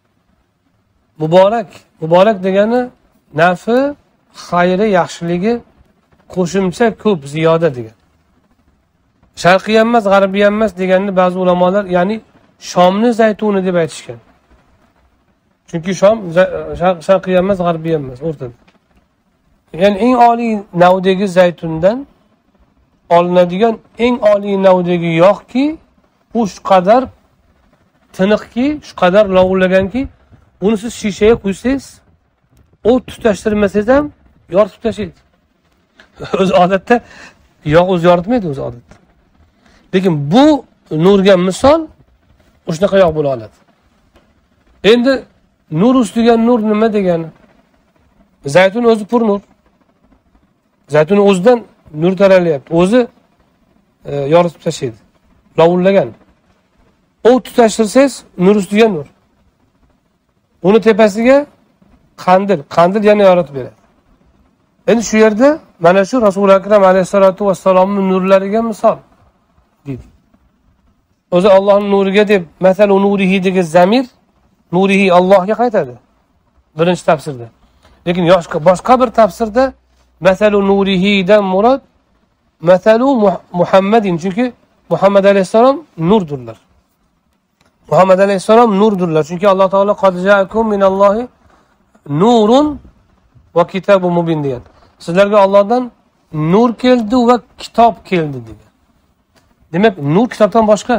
Muborak, muborak degani nafi, xayri, yaxshiligi qo'shimcha ko'p, ziyoda degan. Sharqiy emas, g'arbiy emas deganni ba'zi ulamolar, ya'ni Shomni zaytuni deb aytishgan. Chunki Shom sharqiy emas, g'arbiy emas, o'rtada. Ya'ni eng oliy navdagi zaytundan olinadigan eng oliy navdagi yog'ki, u shu qadar tiniqki, shu qadar lovullaganki, uni siz shishaga quysangiz, o't tutashtirmasangiz ham yoritib tashlaydi. O'z odatda yog' o'zi yoritmaydi o'z odatda. Lekin bu nurga misol o'shanaqa yog' bo'la oladi. Endi nur ustiga nur nima degani? Zaytun o'zi pur nur. Zaytun o'zidan nur taralyapti. O'zi e, yoritib tashlaydi. Lovullagan. O't tutashtirsangiz nur ustiga nur. Uni tepasiga qandil, qandil yana yoritib beradi. Endi shu yerda mana shu Rasul akram alayhisolatu vassalomning nurlariga misol deydi. O'zi Allohning nuriga deb, masalan, nurihi degan zamir nurihi Allohga qaytadi. Birinchi tafsirda. Lekin boshqa bir tafsirda masalu nurihidan murod masalu Muhammadin, chunki Muhammad alayhisalom nurdurlar. Muhammad alayhisalom nurdurlar. Chunki Alloh taolo qad ja'akum minallohi nurun va kitabun mubin degan. Sizlarga Allohdan nur keldi va kitob keldi degan. Demak, nur kitobdan boshqa.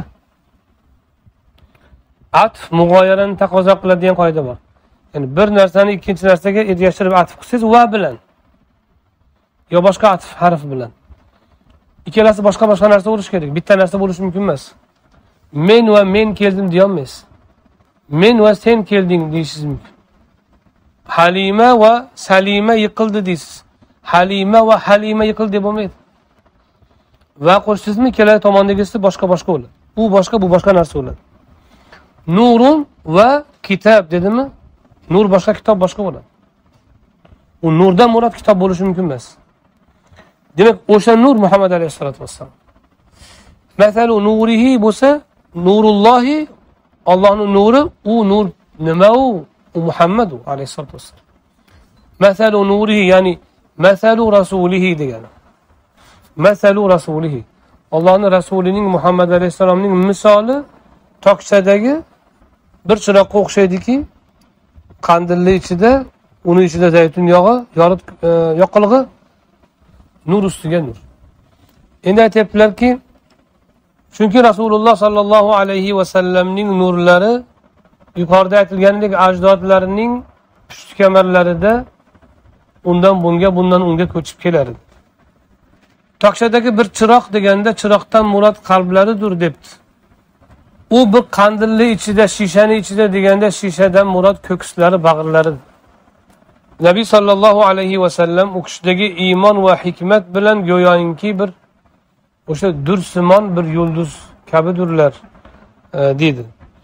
Atf mug'oyarani taqozo qiladigan qoida bor. Ya'ni bir narsani ikkinchi narsaga ergashtirib atf qilsangiz va bilan yo boshqa atf harfi bilan. Ikkalasi boshqa-boshqa narsa bo'lishi kerak. Bitta narsa bo'lishi mumkin emas. Men va men keldim deya olmaysiz. Men va sen kelding deysiz mumkin. Halima va Salima yiqildi deysiz. Halima va Halima yiqildi deb bo'lmaydi. Va qo'shsizmi ikkala tomondagisi boshqa-boshqa bo'ladi. U boshqa, bu boshqa narsa bo'ladi. Nurun va kitob dedimi? Nur boshqa, kitob boshqa bo'ladi. U nurdan murod kitob bo'lishi mumkin emas. Demek o'sha nur Muhammad alayhissalatu vassalam. Masalu nurihi bo'lsa, nurullohi, Allohning nuri, u nur nima u? U Muhammad alayhissalatu vassalam. Masalu nurihi, ya'ni masalu rasulihi degani. Masalu rasulihi. Allohning rasulining Muhammad alayhissalomning misoli tokchadagi bir chiroqqa o'xshaydiki, qandilli ichida, uni ichida zaytun yog'i, yorit e, yoqilg'i, nur ustiga nur. Endi aytibdilarki, chunki Rasululloh sallallohu alayhi va sallamning nurlari yuqorida aytilganidek ajdodlarining pushti kamarlarida undan bunga, bundan unga ko'chib kelar edi. Tokchadagi bir chiroq deganda chiroqdan murod qalblaridir debdi. U bir qandilli ichida, shishani ichida deganda shishadan murod ko'kslari, bag'rlari. Nabiy sallallohu alayhi va sallam u kishidagi iymon va hikmat bilan go'yoki bir o'sha dursimon bir yulduz kabidirlar e, deydi.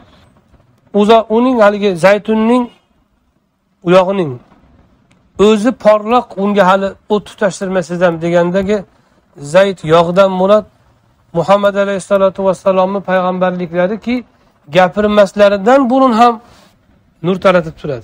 Uza uning haligi zaytunning uyog'ining o'zi porloq, unga hali o't tutashtirmaysiz ham degandagi zayt yog'dan murod Muhammad alayhissalatu vassalomning payg'ambarliklariki gapirmaslaridan burun ham nur taratib turadi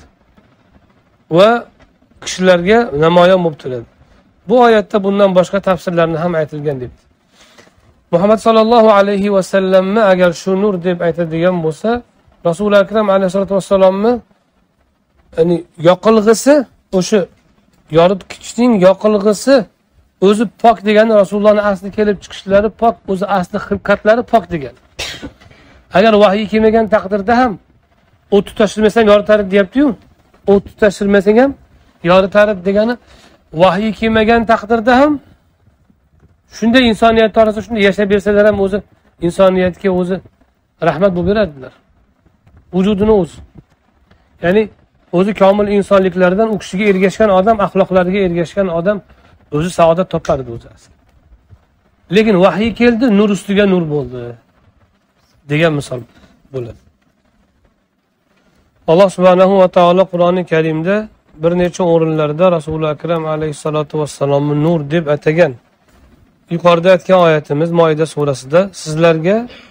va kishilarga namoyon bo'lib turadi. Bu oyatda bundan boshqa tafsirlarni ham aytilgan debdi. Muhammad sallallohu alayhi va sallamni agar shu nur deb aytadigan bo'lsa, Rasul akram alayhissalatu vassalomni ya'ni yoqilg'isi, o'sha yoritgichning yoqilg'isi o'zi pok degani Rasulullohning asli kelib chiqishlari pok, o'zi asli xilqatlari pok degan. Agar vahiy kelmagan taqdirda ham o't tutashtirmasam yoritar deyapti-yu. O't tutashtirmasang ham yoritar degani vahiy kelmagan taqdirda ham shunday insoniyat orasida shunday yashab bersalar ham o'zi insoniyatga o'zi rahmat bo'lib beradilar. Vujudini o'zi. Ya'ni o'zi komil insonliklardan u kishiga ergashgan odam, axloqlariga ergashgan odam o'zi saodat topadi o'zi. Lekin vahiy keldi, nur ustiga nur bo'ldi degan misol bo'ladi. Alloh subhanahu va taolo Qur'oni Karimda bir necha o'rinlarda Rasululloh akram alayhissalatu vassalomni nur deb atagan. Yuqorida aytgan oyatimiz Moida surasida sizlarga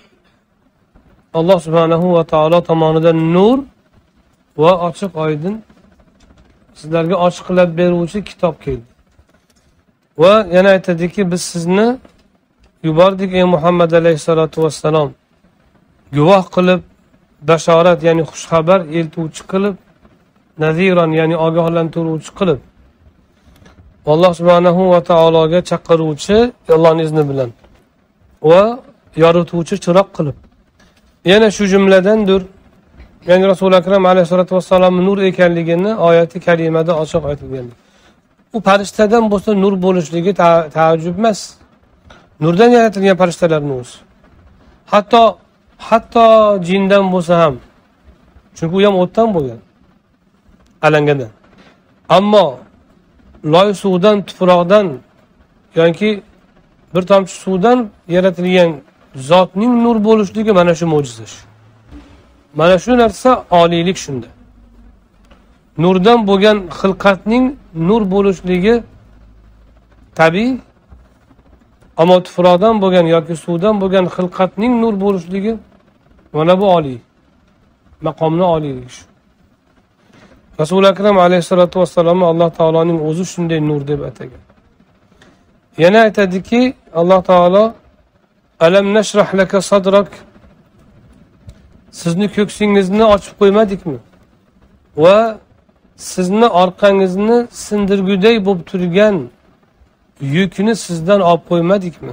Alloh subhanahu va taolo tomonidan nur va ochiq oydin sizlarga ochiqlab beruvchi kitob keldi. Va yana aytadiki, biz sizni yubordik ey Muhammad alayhissalatu vassalom, guvoh qilib, bashorat ya'ni xushxabar eltuvchi qilib, naziran ya'ni ogohlantiruvchi qilib, Alloh subhanahu va taologa chaqiruvchi Allohning izni bilan va yorituvchi chiroq qilib. Yana shu jumladandir, ya'ni Rasul akram alayhissalatu vassalom nur ekanligini oyati karimada ochiq aytilgan. U farishtadan bo'lsa nur bo'lishligi taajjub emas. Nurdan yaratilgan farishtalarning o'zi. Hatto hatto jindan bo'lsa ham, chunki u ham o'tdan bo'lgan, alangadan. Ammo loy suvdan, tuproqdan yoki bir tomchi suvdan yaratilgan zotning nur bo'lishligi mana shu mo'jiza. Mana shu narsa oliylik shunda. Nurdan bo'lgan xilqatning nur bo'lishligi tabiiy, ammo tuproqdan bo'lgan yoki suvdan bo'lgan xilqatning nur bo'lishligi mana bu oliy. Maqomni oliyligi shu. Rasul akram alayhissalatu vassalomni Alloh taoloning o'zi shunday nur deb atagan. Yana aytadiki, Alloh taolo alam nashrah laka sadrak, sizni ko'ksingizni ochib qo'ymadikmi? Va sizni orqangizni sindirguday bo'lib turgan yukni sizdan olib qo'ymadikmi?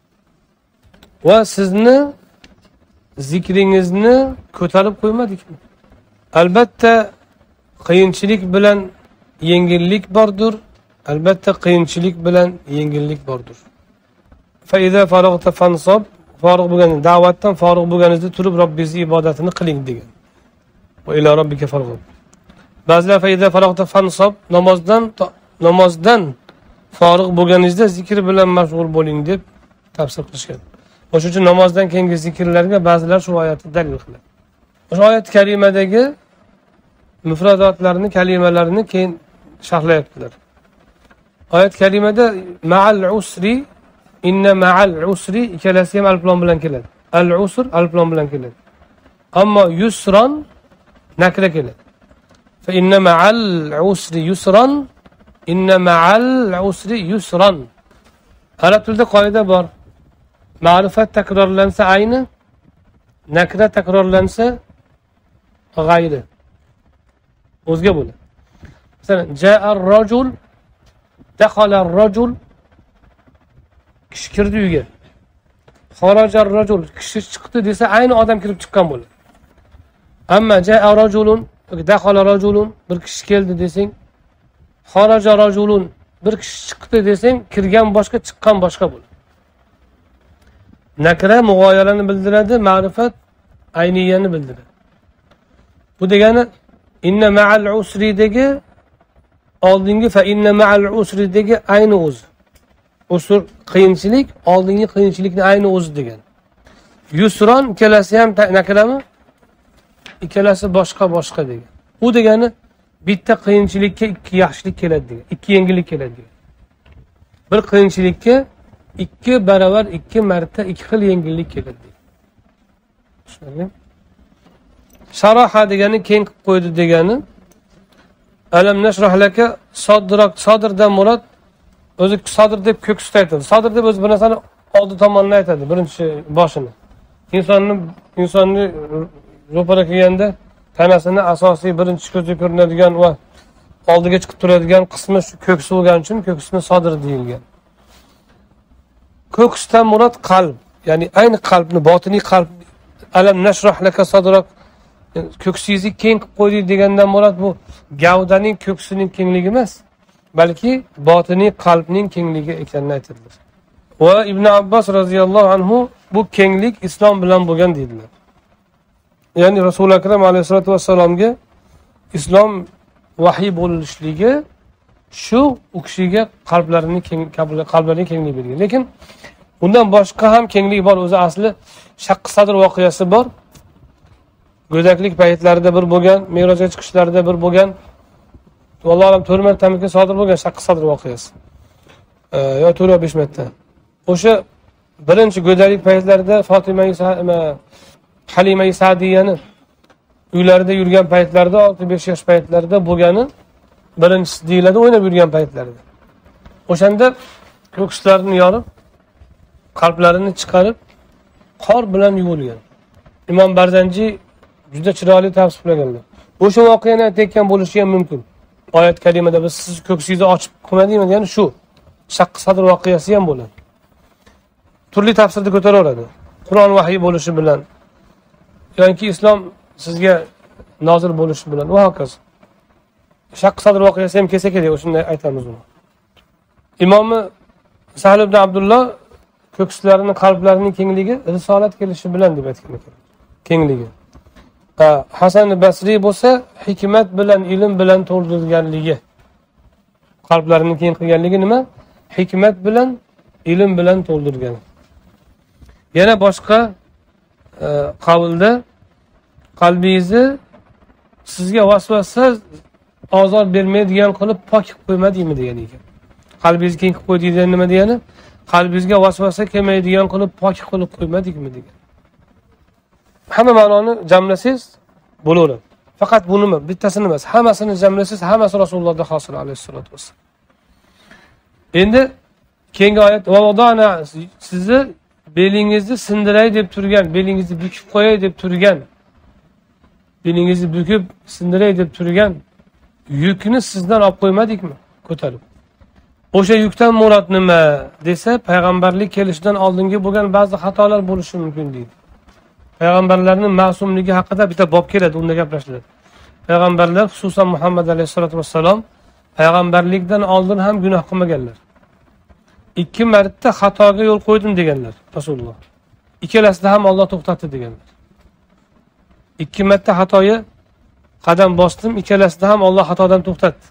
Va sizni zikringizni ko'tarib qo'ymadikmi? Albatta qiyinchilik bilan yengillik bordir. Albatta qiyinchilik bilan yengillik bordir. Fa iza farag'ta fansab, faragʼ bo'lgan da'vatdan faragʼ bo'lganingizda turib Robbingiz ibodatini qiling degan. Va ila robbika farag'ab. Ba'zilar fa iza farag'ta fansab, namozdan namozdan faragʼ bo'lganingizda zikr bilan mashg'ul bo'ling deb tafsir qilishgan. O'sha uchun namozdan keyingi zikrlarga ba'zilar shu oyatni dalil qiladi. O'sha oyat karimadagi mufradatlarni, kalimalarini keyin sharhlayaptilar. oyat kalimada ma'al usri, inna ma'al usri ikkalasi ham alif lam bilan keladi. Al usr alif lam bilan keladi. Ammo yusran nakra keladi. Fa inna ma'al usri yusran, inna ma'al usri yusran. Arab tilida qoida bor. Ma'rifat takrorlansa ayni, nakra takrorlansa g'ayri. O'zga bo'ladi. Masalan, ja'ar rajul, dakhala rajul, kishi kirdi uyga. Xarajar rajul, kishi chiqdi desa ayni odam kirib chiqqan bo'ladi. Amma ja'a rajulun, dakhala rajulun, bir kishi keldi desang, xaraja rajulun, bir kishi chiqdi desang, kirgan boshqa, chiqqan boshqa bo'ladi. Nakra mug'oyalani bildiradi, ma'rifat ayniyani bildiradi. Bu degani inna ma'al usridagi oldingi fa inna ma'al usridagi ayni o'zi. Usr qiyinchilik, oldingi qiyinchilikning ayni o'zi degan. Yusron ikkalasi ham nakrami? Ikkalasi boshqa boshqa degan. U degani bitta qiyinchilikka ikki yaxshilik keladi degan. Ikki yengillik keladi degan. Bir qiyinchilikka ikki barobar, ikki marta ikki xil yengillik keladi degan. Tushundingmi? Sharaha degani keng qilib qo'ydi degani. Alam nashrah laka sadrak, sadrdan murod o'zi sadr deb ko'ksida aytadi. Sadr deb o'zi bir narsani oldi tomonini aytadi, birinchi boshini. Insonni insonni ro'para kelganda tanasini asosiy birinchi ko'zga ko'rinadigan va oldiga chiqib turadigan qismi shu ko'ksi bo'lgani uchun ko'ksini sadr deyilgan. Ko'ksdan murod qalb, ya'ni ayni qalbni, botiniy qalb. Alam nashrah laka sadrak, ko'ksingizni keng qilib qo'ydik degandan murod bu gavdaning, ko'ksining kengligi emas, balki botiniy qalbning kengligi ekanini aytadilar. Va Ibn Abbos roziyallohu anhu bu kenglik islom bilan bo'lgan deydilar. Ya'ni Rasul akram alayhisolatu vassalomga islom vahiy bo'lishligi shu u kishiga qalblarining keng, qalblarining kengligi bergan. Lekin undan boshqa ham kenglik bor. O'zi asli shaqqi sadr voqeasi bor. Go'daklik paytlarida bir bo'lgan, Me'rojga chiqishlarida bir bo'lgan, vallohu alam to'rt martamikin sodir bo'lgan shaqqi sadr voqeasi. E, yo to'rt yo besh marta. O'sha birinchi go'daklik paytlarida Fatima Halima Sa'diyani uylarida yurgan paytlarida olti besh yosh paytlarida bo'lgani birinchisi deyiladi, o'ynab yurgan paytlarida. O'shanda ko'kslarini yorib, qalblarini chiqarib, qor bilan yuvilgan. Imom Barzanji juda chiroyli tavsiflaganlar. O'sha voqeani aytayotgan bo'lishi ham mumkin. Oyat kalimada biz siz ko'ksingizni ochib qo'ymadingmi, ya'ni shu shaqqi sadr voqeasi ham bo'ladi. Turli tafsirda ko'taraveradi. Qur'on vahiy bo'lishi bilan yoki islom sizga nozil bo'lishi bilan va hokazo. Shaqqi sadr voqeasi ham kelsa kerak, o'shunday aytamiz uni. Imomi Sahl ibn Abdulloh ko'kslarining, qalblarining kengligi risolat kelishi bilan deb aytgan ekan. Kengligi. Hasan Basri bo'lsa hikmat bilan, ilm bilan to'ldirganligi. Qalblarini keng qilganligi nima? Hikmat bilan, ilm bilan to'ldirgan. Yana boshqa e, qavlda qalbingizni sizga vasvasa ozor bermaydigan qilib pok qilib qo'ymadingmi degan ekan. Qalbingizni keng qilib qo'y degan nima degani? Qalbingizga vasvasa kelmaydigan qilib pok qilib qo'ymadingmi degan. Hamma ma'noni jamlasangiz bo'laveradi. Faqat bu nima? Bittasini emas, hammasini jamlasangiz, hammasi Rasulullohda hosil alayhisolatu vassalam. Endi keyingi oyat va vodana sizni belingizni sindiray deb turgan, belingizni bukib qo'yay deb turgan, belingizni bukib sindiray deb turgan yukni sizdan olib qo'ymadikmi? Ko'tarib. O'sha yukdan murod nima desa, payg'ambarlik kelishidan oldingi bo'lgan ba'zi xatolar bo'lishi mumkin deydi. Payg'ambarlarning ma'sumligi haqida bitta bob keladi, unda gaplashiladi. Payg'ambarlar, xususan Muhammad alayhisolatu vassalom, payg'ambarlikdan oldin ham gunoh qilmaganlar. Ikki marta xatoga yo'l qo'ydim deganlar Rasululloh. Ikkalasida ham Alloh to'xtatdi deganlar. Ikki marta xatoga qadam bosdim, ikkalasida ham Alloh xatodan to'xtatdi.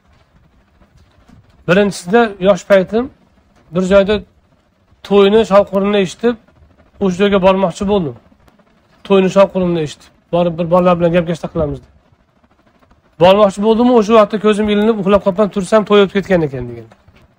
Birinchisida yosh paytim bir joyda to'yni shovqurini eshitib, o'sha joyga bormoqchi bo'ldim. To'yni shovqurini eshitib, borib bir bolalar bilan gap-gashta qilamiz deb. Bormoqchi bo'ldim, o'sha vaqtda ko'zim ilinib, uxlab qolgan tursam to'y o'tib ketgan ekan degan.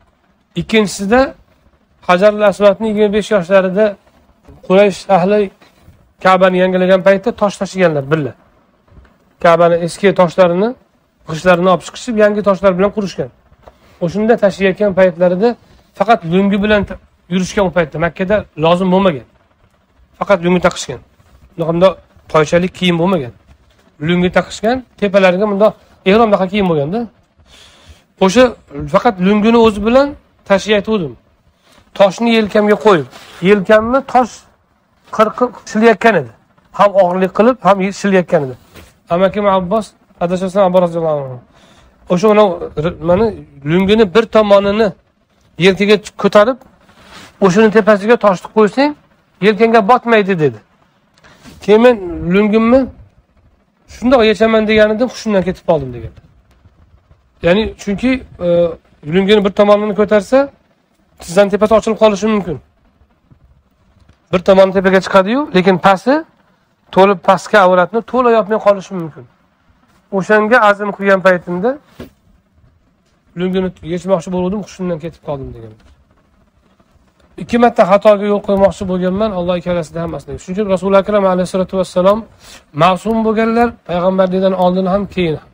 ikkinchisida Hajarul Aswadni yigirma besh yoshlarida Quraysh ahli Ka'bani yangilagan paytda tosh tashiganlar birga. Ka'bani eski toshlarini, g'ishtlarini olib chiqishib, yangi toshlar bilan qurishgan. O'shunda tashiyotgan paytlarida faqat lungi bilan yurishgan u paytda Makkada lozim bo'lmagan. Faqat lungi taqishgan. Bunda toychalik kiyim bo'lmagan. Lungi taqishgan, tepalariga bunda ehromdaqa kiyim bo'lganda. O'sha faqat lungini o'zi bilan tashiyatdim. Toshni yelkamga qo'yib, yelkamni tosh qirqib shilayotgan edi. Ham og'irlik qilib, ham shilayotgan edi. Amakim Abbos adashasam Abbos roziyallohu anhu. O'sha mana lungini bir tomonini yelkaga ko'tarib, o'shining tepasiga toshni qo'ysang, yelkangga botmaydi dedi. Keyin men lungimni shunday yechaman deganida hushimdan ketib qoldim degan. Ya'ni chunki e, lungini bir tomonini ko'tarsa, tizdan tepasi ochilib qolishi mumkin. Bir tomoni tepaga chiqadi-yu, lekin pasti to'lib pastga avratni to'la yopmay qolishi mumkin. O'shanga azm qilgan paytimda lungini yechmoqchi bo'ldim, hushimdan ketib qoldim degan. Ikki marta xatoga yo'l qo'ymoqchi bo'lganman, Alloh ikkalasida hammasini. Shuning uchun Rasul akram alayhisolatu vassalom ma'sum bo'lganlar, payg'ambarlikdan oldin ham keyin ham.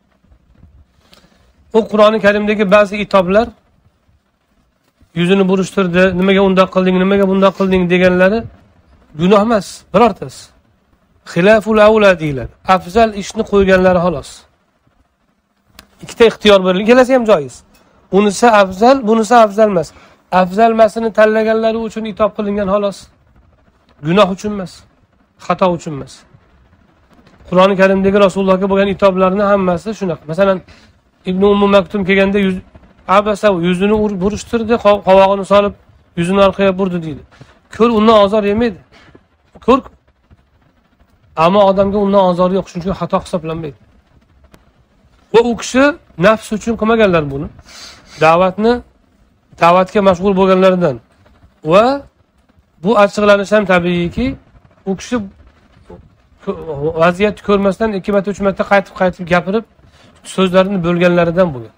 Bu Qur'oni Karimdagi ba'zi itoblar yuzini burishtirdi, nimaga unda qilding, nimaga bunda qilding deganlari gunoh emas, birortasi. Xilaful avla deyiladi. Afzal ishni qo'yganlari xolos. Ikkita ixtiyor berilgan, kelasi ham joiz. Unisi afzal, bunisi afzal emas. Afzalmasini tanlaganlari uchun itob qilingan xolos. Gunoh uchun emas, xato uchun emas. Qur'oni Karimdagi Rasulullohga bo'lgan itoblarning hammasi shunaqa. Masalan, Ibn Ummu Maktum kelganda yuz abasa yuzini burishtirdi, qovog'ini solib, yuzini orqaga burdi deydi. Ko'r undan ozor yemaydi. Ko'r ammo odamga undan ozor yo'q, shuning uchun xato hisoblanmaydi. Va u kishi nafs uchun qilmaganlar buni. Da'vatni da'vatga mashg'ul bo'lganlaridan va bu ochiqlanish ham tabiiyki, u kishi vaziyatni ko'rmasdan ikki marta, uch marta qaytib-qaytib gapirib, so'zlarini bo'lganlaridan bo'lgan.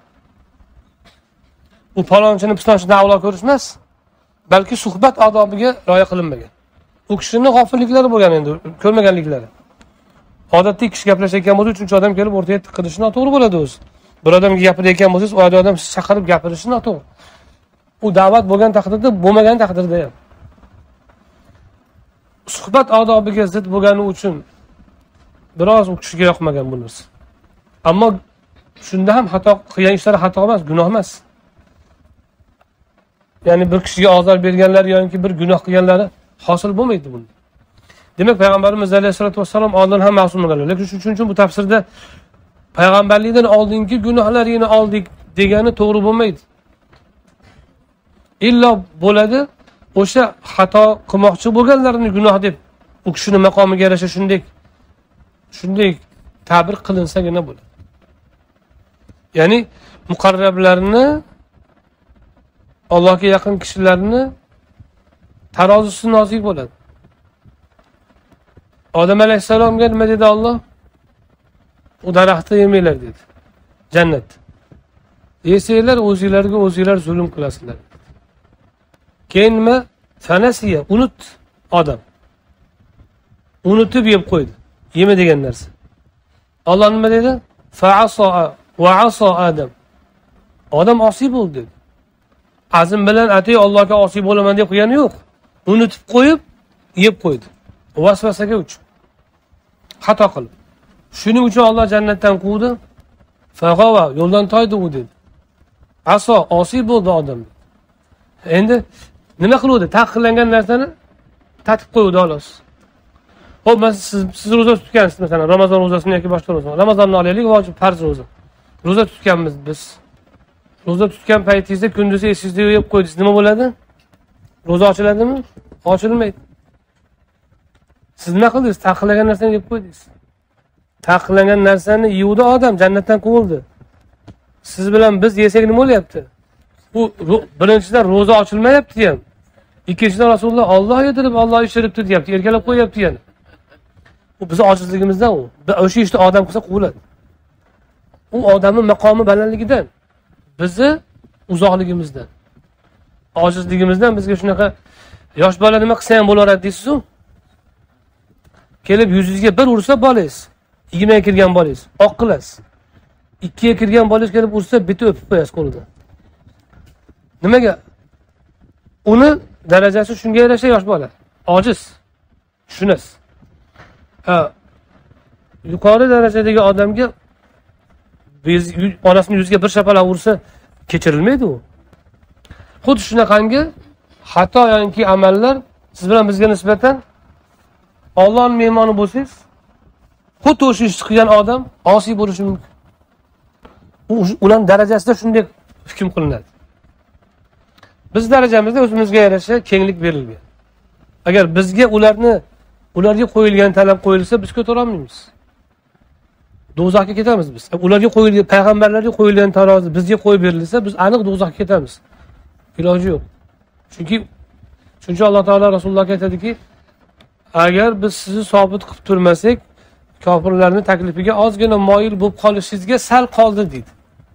U palonchini pistonchi da'volar ko'rish emas, balki suhbat odobiga rioya qilinmagan. U kishining g'ofilliklari bo'lgan endi, ko'rmaganliklari. Odatda kishi gaplashayotgan bo'lsa, uchinchi odam kelib o'rtaga tiqilishi noto'g'ri bo'ladi o'zi. Bir odamga gapirayotgan bo'lsangiz, u odam sizni chaqirib gapirishi noto'g'ri. U da'vat bo'lgan taqdirda, bo'lmagan taqdirda ham. Suhbat odobiga zid bo'lgani uchun biroz u kishiga yoqmagan bu narsa. Ammo shunda ham xato qilgan ishlari xato emas, gunoh emas. Ya'ni bir kishiga ozor berganlar yoki bir gunoh qilganlari hosil bo'lmaydi bunda. Demak, payg'ambarimiz alayhisolatu vassalom oldin ham ma'sum bo'lganlar. Lekin shuning uchun bu tafsirda payg'ambarlikdan oldingi gunohlarini oldik degani to'g'ri bo'lmaydi. Illo bo'ladi, o'sha xato qilmoqchi bo'lganlarni gunoh deb u kishining maqomiga yarasha shunday shunday ta'bir qilinsagina bo'ladi. Ya'ni muqarrablarni, Allohga yaqin kishilarni tarozisi nozik bo'ladi. Odam alayhisalomga nima dedi Alloh? U daraxtni yemanglar dedi. Jannat. Yesanglar o'zingizlarga o'zingizlar zulm qilasizlar. Keyin nima? Fanasiya, unut odam. Unutib yeb qo'ydi. Yema degan narsa. Alloh nima dedi? Fa'asa va asa Adam. Odam osiy bo'ldi dedi. Azm bilan atay Allohga osiy bo'laman deb qo'ygani yo'q. Unutib qo'yib, yeb qo'ydi. Vasvasaga uchun. Xato qilib. Shuning uchun Alloh jannatdan quvdi. Fag'ava, yo'ldan toydi u dedi. Aso, osiy bo'ldi odam. Endi nima qiluvdi? Taqiqlangan narsani tatib qo'ydi xolos. Xo'p, siz siz roza tutgansiz, masalan, Ramazon rozasini yoki boshqa roza. Ramazonni olaylik, vojib farz roza. Roza tutganmiz biz. Roza tutgan paytingizda kunduzi esingizda yeb qo'ydingiz, nima bo'ladi? Roza ochiladimi? Ochilmaydi. Siz nima qildingiz? Taqiqlangan narsani yeb qo'ydingiz. Taqiqlangan narsani yeydi odam, jannatdan quvildi. Siz bilan biz yesak nima bo'lyapti? Bu birinchidan roza ochilmayapti ham. Ikkinchidan Rasululloh Alloh yedirib, Alloh ishiribdi deyapti, erkalab qo'yapti yana. Bu bizning ojizligimizdan u. O'sha ishni odam qilsa quviladi. U odamning maqomi balandligidan, bizni uzoqligimizdan. ojizligimizdan bizga shunaqa yosh bola nima qilsa ham bo'laveradi deysiz-ku. Kelib yuzingizga bir ursa bolangiz, yigirmaga kirgan bolangiz, oq qilasiz. ikkiga kirgan bolangiz kelib ursa, bitta o'pib qo'yasiz qo'lida. Nimaga? Uni darajasi shunga yarasha yosh bola. Ojiz. Tushunasiz. Ha, yuqori darajadagi odamga biz onasining yuziga bir shapalaq ursa kechirilmaydi u. Xuddi shunaqangi xato yoki amallar siz bilan bizga nisbatan Allohning mehmoni bo'lsangiz, xuddi o'sha ishni qilgan odam osiy bo'lishi mumkin. U ularning darajasida shunday hukm qilinadi. Biz darajamizda o'zimizga yarasha kenglik berilgan. Agar bizga ularni ularga qo'yilgan talab qo'yilsa, biz ko'tara olmaymiz. Do'zaxga ketamiz biz. Ularga qo'yilgan, payg'ambarlarga qo'yilgan tarozi bizga qo'yib berilsa, biz aniq do'zaxga ketamiz. Iloji yo'q. Chunki chunki Alloh taolo Rasulullohga aytadiki, agar biz sizni sobit qilib turmasak, kofirlarning taklifiga ozgina moyil bo'lib qolishingizga sal qoldi dedi.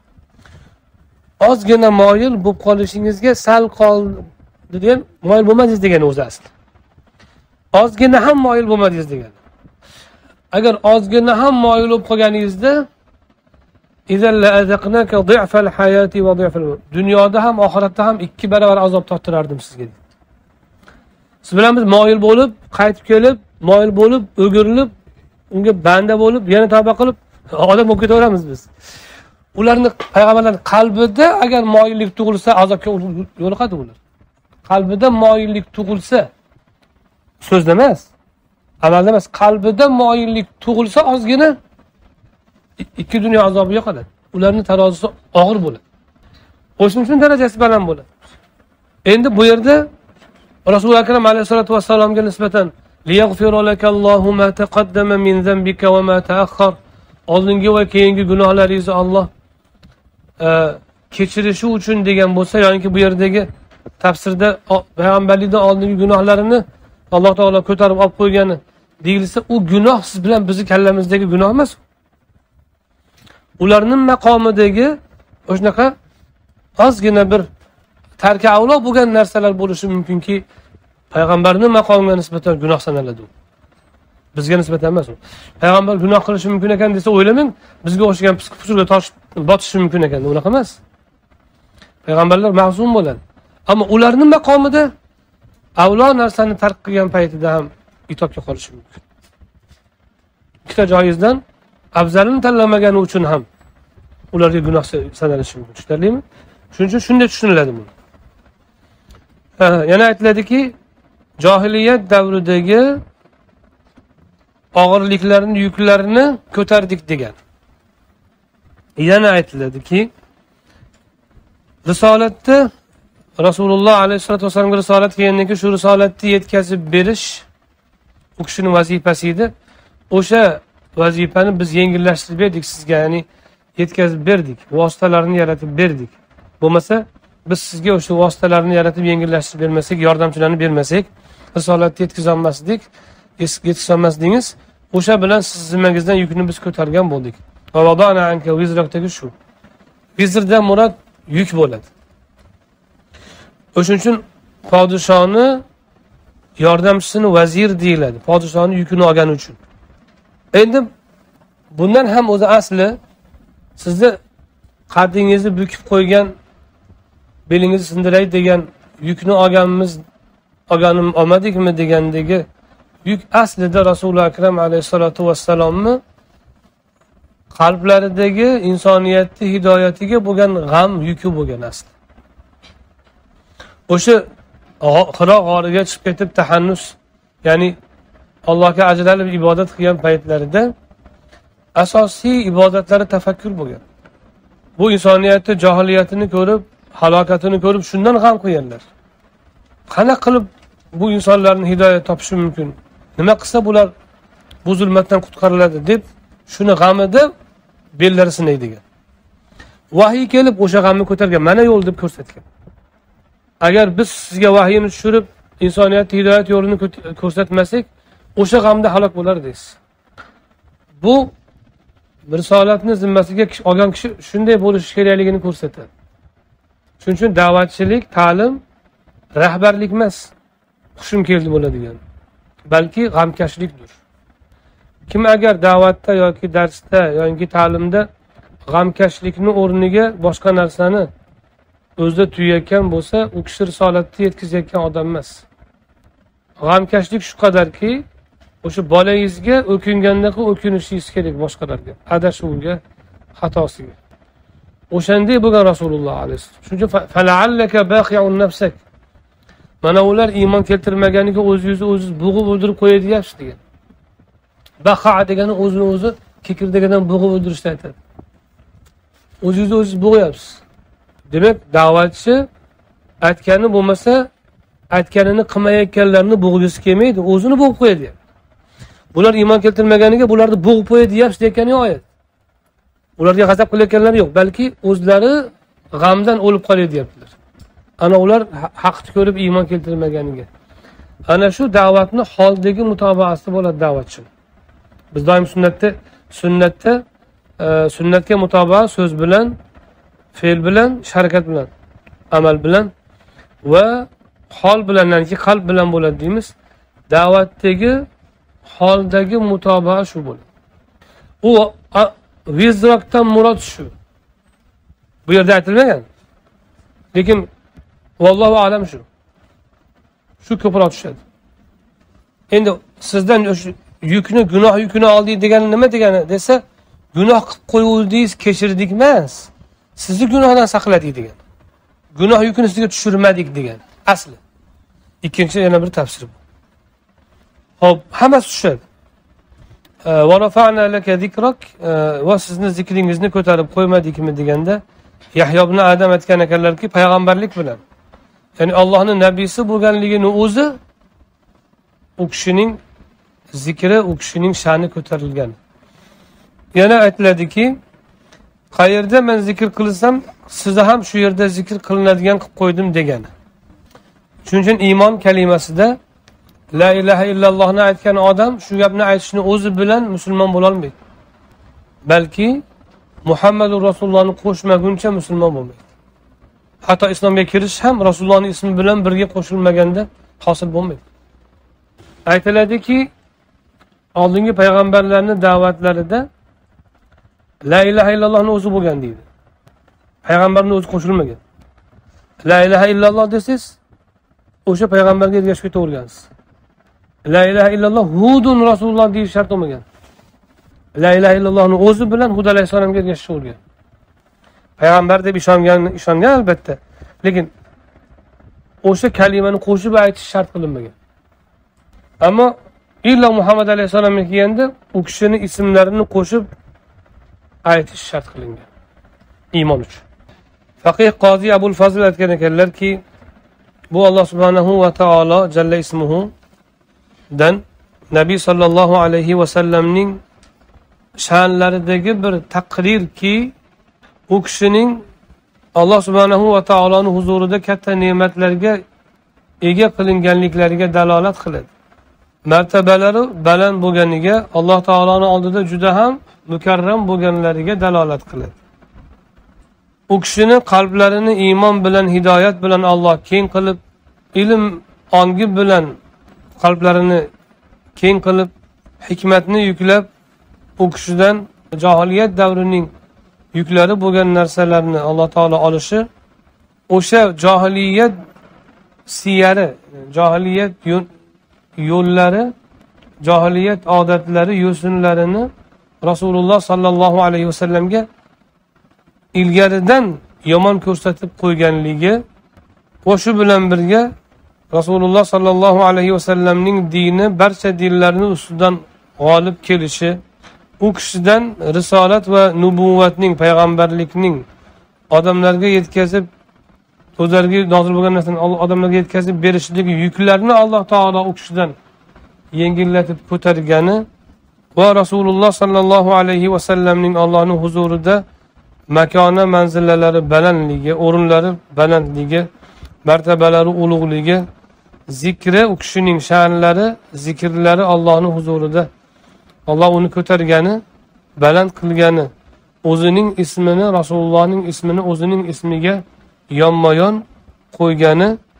Ozgina moyil bo'lib qolishingizga sal qoldi degan moyil bo'lmadingiz degani o'zi asli. Ozgina ham moyil bo'lmadingiz degani. Agar ozgina ham moyil bo'lib qolganingizda idan la azaqnaka di'fal hayati va di'fal dunyoda ham oxiratda ham ikki barobar azob tortirardim sizga. Siz bilan biz moyil bo'lib, qaytib kelib, moyil bo'lib, o'girilib, unga banda bo'lib, yana tavba qilib, odam bo'lib ketaveramiz biz. Ularning payg'ambarlarning qalbida agar moyillik tug'ilsa, azobga yo'liqadi ular. Qalbida moyillik tug'ilsa, so'zda emas, amalda emas, qalbida moyillik tug'ilsa ozgina ikki dunyo azobi yo'qadi. Ularning tarozisi og'ir bo'ladi. O'shuning uchun darajasi baland bo'ladi. Endi bu yerda Rasul akram alayhisolatu vassalomga nisbatan liyaghfira lakallohu ma taqaddama min zambika va ma ta'akhkhar. Oldingi va keyingi gunohlaringizni Alloh kechirishi uchun degan bo'lsa, yoki bu yerdagi tafsirda payg'ambarlikdan oldingi gunohlarini Alloh taolo ko'tarib olib qo'ygani deyilsa, u gunoh siz bilan bizning kallamizdagi gunoh emas. Ularning maqomidagi o'shanaqa ozgina bir tarki avlo bo'lgan narsalar bo'lishi mumkinki, payg'ambarning maqomiga nisbatan gunoh sanaladi. Bizga nisbatan emas u. Payg'ambar gunoh qilishi mumkin ekan desa o'ylamang, bizga o'xshagan psixik fusurga tosh botishi mumkin ekan. Unaqa emas. Payg'ambarlar ma'sum bo'ladi. Ammo ularning maqomida avlo narsani tark qilgan paytida ham itobga qolishi mumkin. Ikkita joyizdan afzalini tanlamagani uchun ham ularga gunoh sanalishi mumkin. Tushunarlimi? Shuning uchun shunday tushuniladi bu. Yana aytiladiki, jahiliyat davridagi og'irliklarni, yuklarini ko'tardik degan. Yana aytiladiki, risolatda Rasululloh alayhisolatu vasallamga risolat kelgandan keyin shu risolatni yetkazib berish u kishining vazifasi edi. O'sha vazifani biz yengillashtirib berdik sizga, ya'ni yetkazib berdik, vositalarni yaratib berdik. Bo'lmasa biz sizga o'sha vositalarni yaratib yengillashtirib bermasak, yordamchilarni bermasak, risolatni yetkaza olmasdik, yetkaza olmasdingiz. O'sha bilan siz zimmangizdan yukni biz ko'targan bo'ldik. Va wada'na anka vizrakdagi shu. Vizrdan murod yuk bo'ladi. O'shuning uchun podishoni yordamchisini vazir deyiladi. Podishoni yukini olgani uchun. Endi bundan ham o'zi asli sizni qaddingizni bukib qo'ygan, belingizni sindiray degan yukni olganmiz, olganim olmadikmi degandagi yuk aslida Rasululloh akram alayhisolatu vassalomni qalblaridagi insoniyatni hidoyatiga bo'lgan g'am yuki bo'lgan asli. O'sha Hiro g'origa chiqib ketib tahannus, ya'ni Allohga ajralib ibodat qilgan paytlarida asosiy ibodatlari tafakkur bo'lgan. Bu insoniyatni jahiliyatini ko'rib, halokatini ko'rib shundan g'am qilganlar. Qanaqa qilib bu insonlarning hidoyat topishi mumkin? Nima qilsa bular bu zulmatdan qutqariladi deb shuni g'amida bellari sinaydigan. Vahiy kelib o'sha g'amni ko'targan, mana yo'l deb ko'rsatgan. Agar biz sizga vahiyni tushirib insoniyat hidoyat yo'lini ko'rsatmasak, o'sha g'amda halok bo'lardingiz. Bu risolatni zimmasiga olgan kishi shunday bo'lishi kerakligini ko'rsatadi. Shuning uchun da'vatchilik, ta'lim rahbarlik emas, hushim keldi bo'ladigan, balki g'amkashlikdir. Kim agar da'vatda yoki darsda yoki ta'limda g'amkashlikni o'rniga boshqa narsani o'zida tuyayotgan bo'lsa, u kishi risolatni yetkazayotgan odam emas. G'amkashlik shu qadarki, o'sha bolangizga o'kingandaqa o'kinishingiz kerak boshqalarga, adashuviga, xatosiga. O'shanday bo'lgan Rasululloh alayhisolom. Shuning uchun fala'allaka baqi'un nafsak. Mana ular iymon keltirmaganiga o'zingizni o'zingiz bo'g'ib o'ldirib qo'yadi deyapsiz degan. Baqa degani o'zini o'zi kekirdegidan bo'g'ib o'ldirishni aytadi. O'zingizni o'zingiz bo'g'yapsiz. Demak, da'vatchi aytgani bo'lmasa, aytganini qilmayotganlarni bo'g'gisi kelmaydi, o'zini bo'g'ib qo'yadi. Bular iymon keltirmaganiga bularni bo'g'ib qo'yadi deyapsiz dekani oyat. Ularga g'azab qilayotganlari yo'q, balki o'zlari g'amdan o'lib qoladi deyaptilar. Ana ular haqni ko'rib iymon keltirmaganiga. Ana shu da'vatni holdagi mutobaasi bo'ladi da'vatchi. Biz doim sunnatda sunnatda sunnatga mutoba so'z bilan, fe'l bilan, harakat bilan, amal bilan va hol bilan, ya'ni qalb bilan bo'ladi deymiz. Da'vatdagi holdagi mutoba shu bo'ladi. U vizrokdan murod shu. Bu yerda aytilmagan. Lekin vallohu alam shu. Shu ko'proq tushadi. Endi sizdan o'sha yukni, gunoh yukini oldik degani nima degani desa, gunoh qilib qo'yuvdingiz, kechirdik emas. Sizni gunohdan saqladik degan. Gunoh yukini sizga tushirmadik degan. Asli. Ikkinchi yana bir tafsir bu. Xo'p, hammasi tushadi. Va rafa'na laka zikrak va sizni zikringizni ko'tarib qo'ymadikmi deganda Yahyo ibn Adam aytgan ekanlarki, payg'ambarlik bilan, ya'ni Allohning nabiysi bo'lganligini o'zi u kishining zikri, u kishining sha'ni ko'tarilgan. Yana aytiladiki, qayerda men zikr qilsam, sizni ham shu yerda zikr qilinadigan qilib qo'ydim degan. Shuning uchun iymon kalimasida la ilaha illallohni aytgan odam shu gapni aytishni o'zi bilan musulmon bo'la olmaydi. Balki Muhammadur Rasulullohni qo'shmaguncha musulmon bo'lmaydi. Hatto islomga kirish ham Rasulullohning ismi bilan birga qo'shilmaganda hosil bo'lmaydi. Aytiladiki, oldingi payg'ambarlarning da'vatlarida la ilaha illallohni o'zi bo'lgan deydi. Payg'ambarning o'zi qo'shilmagan. La ilaha illalloh desiz, o'sha payg'ambarga ergashib ketavergansiz. La ilaha illalloh Hudun Rasululloh deyish shart bo'lmagan. La ilaha illallohni o'zi bilan Hud alayhisolamga ergashavergan. Payg'ambar deb ishongan, ishongan albatta. Lekin o'sha kalimani qo'shib aytish shart qilinmagan. Ammo illa Muhammad alayhisolamga kelganda u kishining ismlarini qo'shib aytish shart qilingan. Iymon uchun. Faqih qozi Abul Fazl aytgan ekanlarki, bu Alloh subhanahu va taolo jalla ismuhu dan Nabiy sallallohu alayhi va sallamning sha'nlaridagi bir taqrirki, u kishining Alloh subhanahu va taoloning huzurida katta ne'matlarga ega qilinganliklariga dalolat qiladi. Martabalari baland bo'lganiga, Alloh taoloning oldida juda ham mukarram bo'lganlariga dalolat qiladi. U kishining qalblarini iymon bilan, hidoyat bilan Alloh keng qilib, ilm ongi bilan qalblarini keng qilib, hikmatni yuklab, u kishidan jahiliyat davrining yuklari bo'lgan narsalarni Alloh taolo olishi, o'sha jahiliyat siyari, jahiliyat yo'llari, jahiliyat odatlari, yo'sinlarini Rasululloh sallallohu alayhi vasallamga ilgaridan yomon ko'rsatib qo'yganligi va shu bilan birga Rasululloh sallallohu alayhi vasallamning dini barcha dinlarning ustidan g'olib kelishi, u kishidan risolat va nubuvvatning, payg'ambarlikning odamlarga yetkazib, o'zlariga nozil bo'lgan narsani odamlarga yetkazib berishdagi yuklarni Alloh taolo u kishidan yengillatib ko'targani va Rasululloh sallallohu alayhi vasallamning Allohning huzurida makona manzillari balandligi, o'rinlari balandligi, martabalari ulug'ligi, zikri, u kishining sha'nlari, zikrlari Allohning huzurida Alloh uni ko'targani, baland qilgani, o'zining ismini, Rasulullohning ismini o'zining ismiga yonma-yon qo'ygani,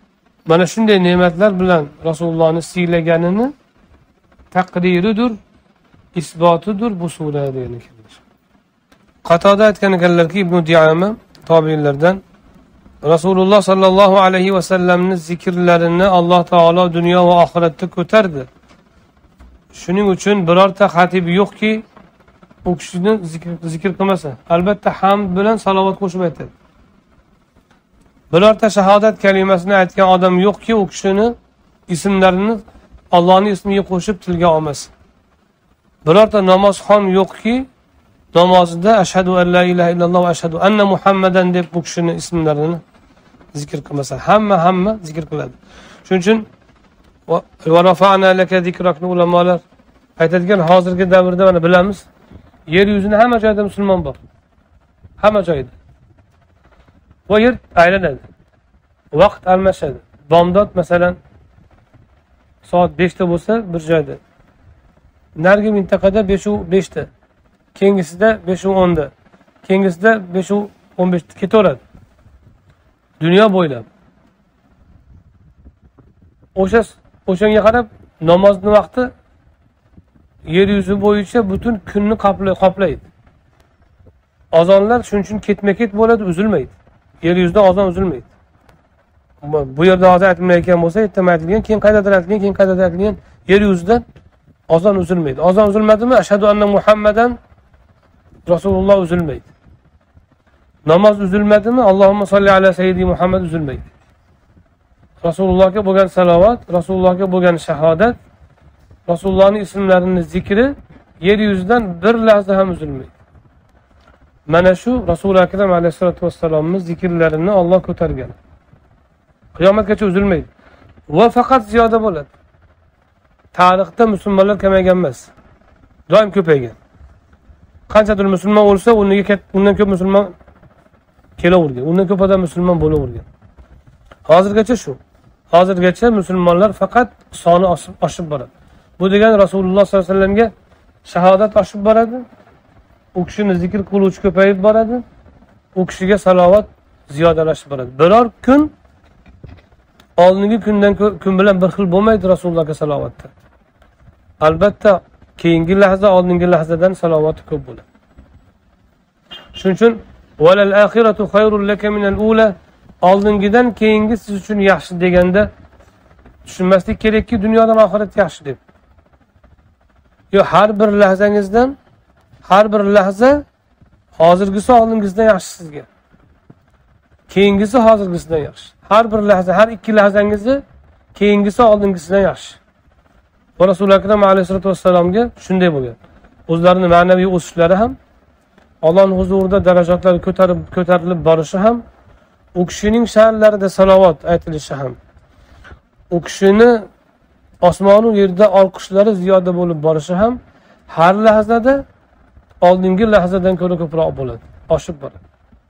Mana shunday ne'matlar bilan Rasulullohni siylaganini taqdiridir, isbotidir bu sura degan ekanlar. Qatoda aytgan ekanlarki, Ibn Diyama tobiinlardan Rasululloh sallallohu alayhi va sallamni zikrlarini Alloh taolo dunyo va oxiratda ko'tardi. Shuning uchun birorta xatib yo'qki, u kishini zikr zikr qilmasa. Albatta hamd bilan salovat qo'shib aytadi. Birorta shahodat kalimasini aytgan odam yo'qki, u kishini ismlarini Allohning ismiga qo'shib tilga olmasin. Birorta namozxon yo'qki, namozida ashhadu an la ilaha illalloh va ashhadu anna muhammadan deb bu kishini ismlarini zikr qilmasa. Hamma hamma zikr qiladi. Shuning uchun va rafa'na laka zikrakni ulamolar aytadigan, hozirgi davrda mana bilamiz, yer yuzida hamma joyda musulmon bor. Hamma joyda. Bu yer aylanadi. Vaqt almashadi. Bomdod masalan soat beshta bo'lsa bir joyda. Nargi mintaqada besh u beshta. Keyingisida besh u o'nda. Keyingisida besh u o'n beshta ketaveradi. Dunyo bo'ylab. O'sha o'shanga qarab namozning vaqti yer yuzi bo'yicha butun kunni qoplaydi. Azonlar shuning uchun ketma-ket bo'ladi, uzilmaydi. Yer yuzida azon uzilmaydi. Bu yerda hozir aytilmayotgan bo'lsa, ertaga aytilgan, keyin qaydadir aytilgan, keyin qaydadir aytilgan, yer yuzida azon uzilmaydi. Azon uzilmadimi? Ashhadu anna Muhammadan Rasululloh uzilmaydi. Namoz uzilmadimi? Allohumma solli ala sayyidi Muhammad uzilmaydi. Rasulullohga bo'lgan salovat, Rasulullohga bo'lgan shahodat, Rasulullohning ismlarini zikri yer yuzidan bir lahza ham uzilmaydi. Mana shu Rasul akram alayhisolatu vassalomning zikrlarini Alloh ko'targan. Qiyomatgacha uzilmaydi. Va faqat ziyoda bo'ladi. Tarixda musulmonlar kamaygan emas. Doim ko'paygan. Qanchadir musulmon o'lsa, undan ko'p musulmon kelavergan. Undan ko'p odam musulmon bo'lavergan. Hozirgacha shu. Hozirgacha musulmonlar faqat soni oshib boradi. Bu degani Rasululloh sollallohu alayhi vasallamga shahodat oshib boradi. U kishini zikr qiluvchi ko'payib boradi. U kishiga salovat ziyodalashib boradi. Biror kun oldingi kundan kun bilan bir xil bo'lmaydi Rasulullohga salovatda. Albatta keyingi lahza oldingi lahzadan salovati ko'p bo'ladi. Shuning uchun valal axiratu khayrul laka minal ula, oldingidan keyingi siz uchun yaxshi deganda tushunmaslik kerakki dunyodan oxirat yaxshi deb. Yo, har bir lahzangizdan har bir lahza hozirgisi oldingizdan yaxshi sizga. Keyingisi hozirgisidan yaxshi. Har bir lahza, har ikki lahzangizni keyingisi oldingisidan yaxshi. Va Rasul akram alayhisolatu vassalomga shunday bo'lgan. O'zlarini ma'naviy o'sishlari ham, Allohning huzurida darajatlari ko'tarib ko'tarilib borishi ham, u kishining sha'nlarida salovat aytilishi ham, u kishini osmon va yerda olqishlari ziyoda bo'lib borishi ham har lahzada oldingi lahzadan ko'ra ko'proq bo'ladi, oshib boradi.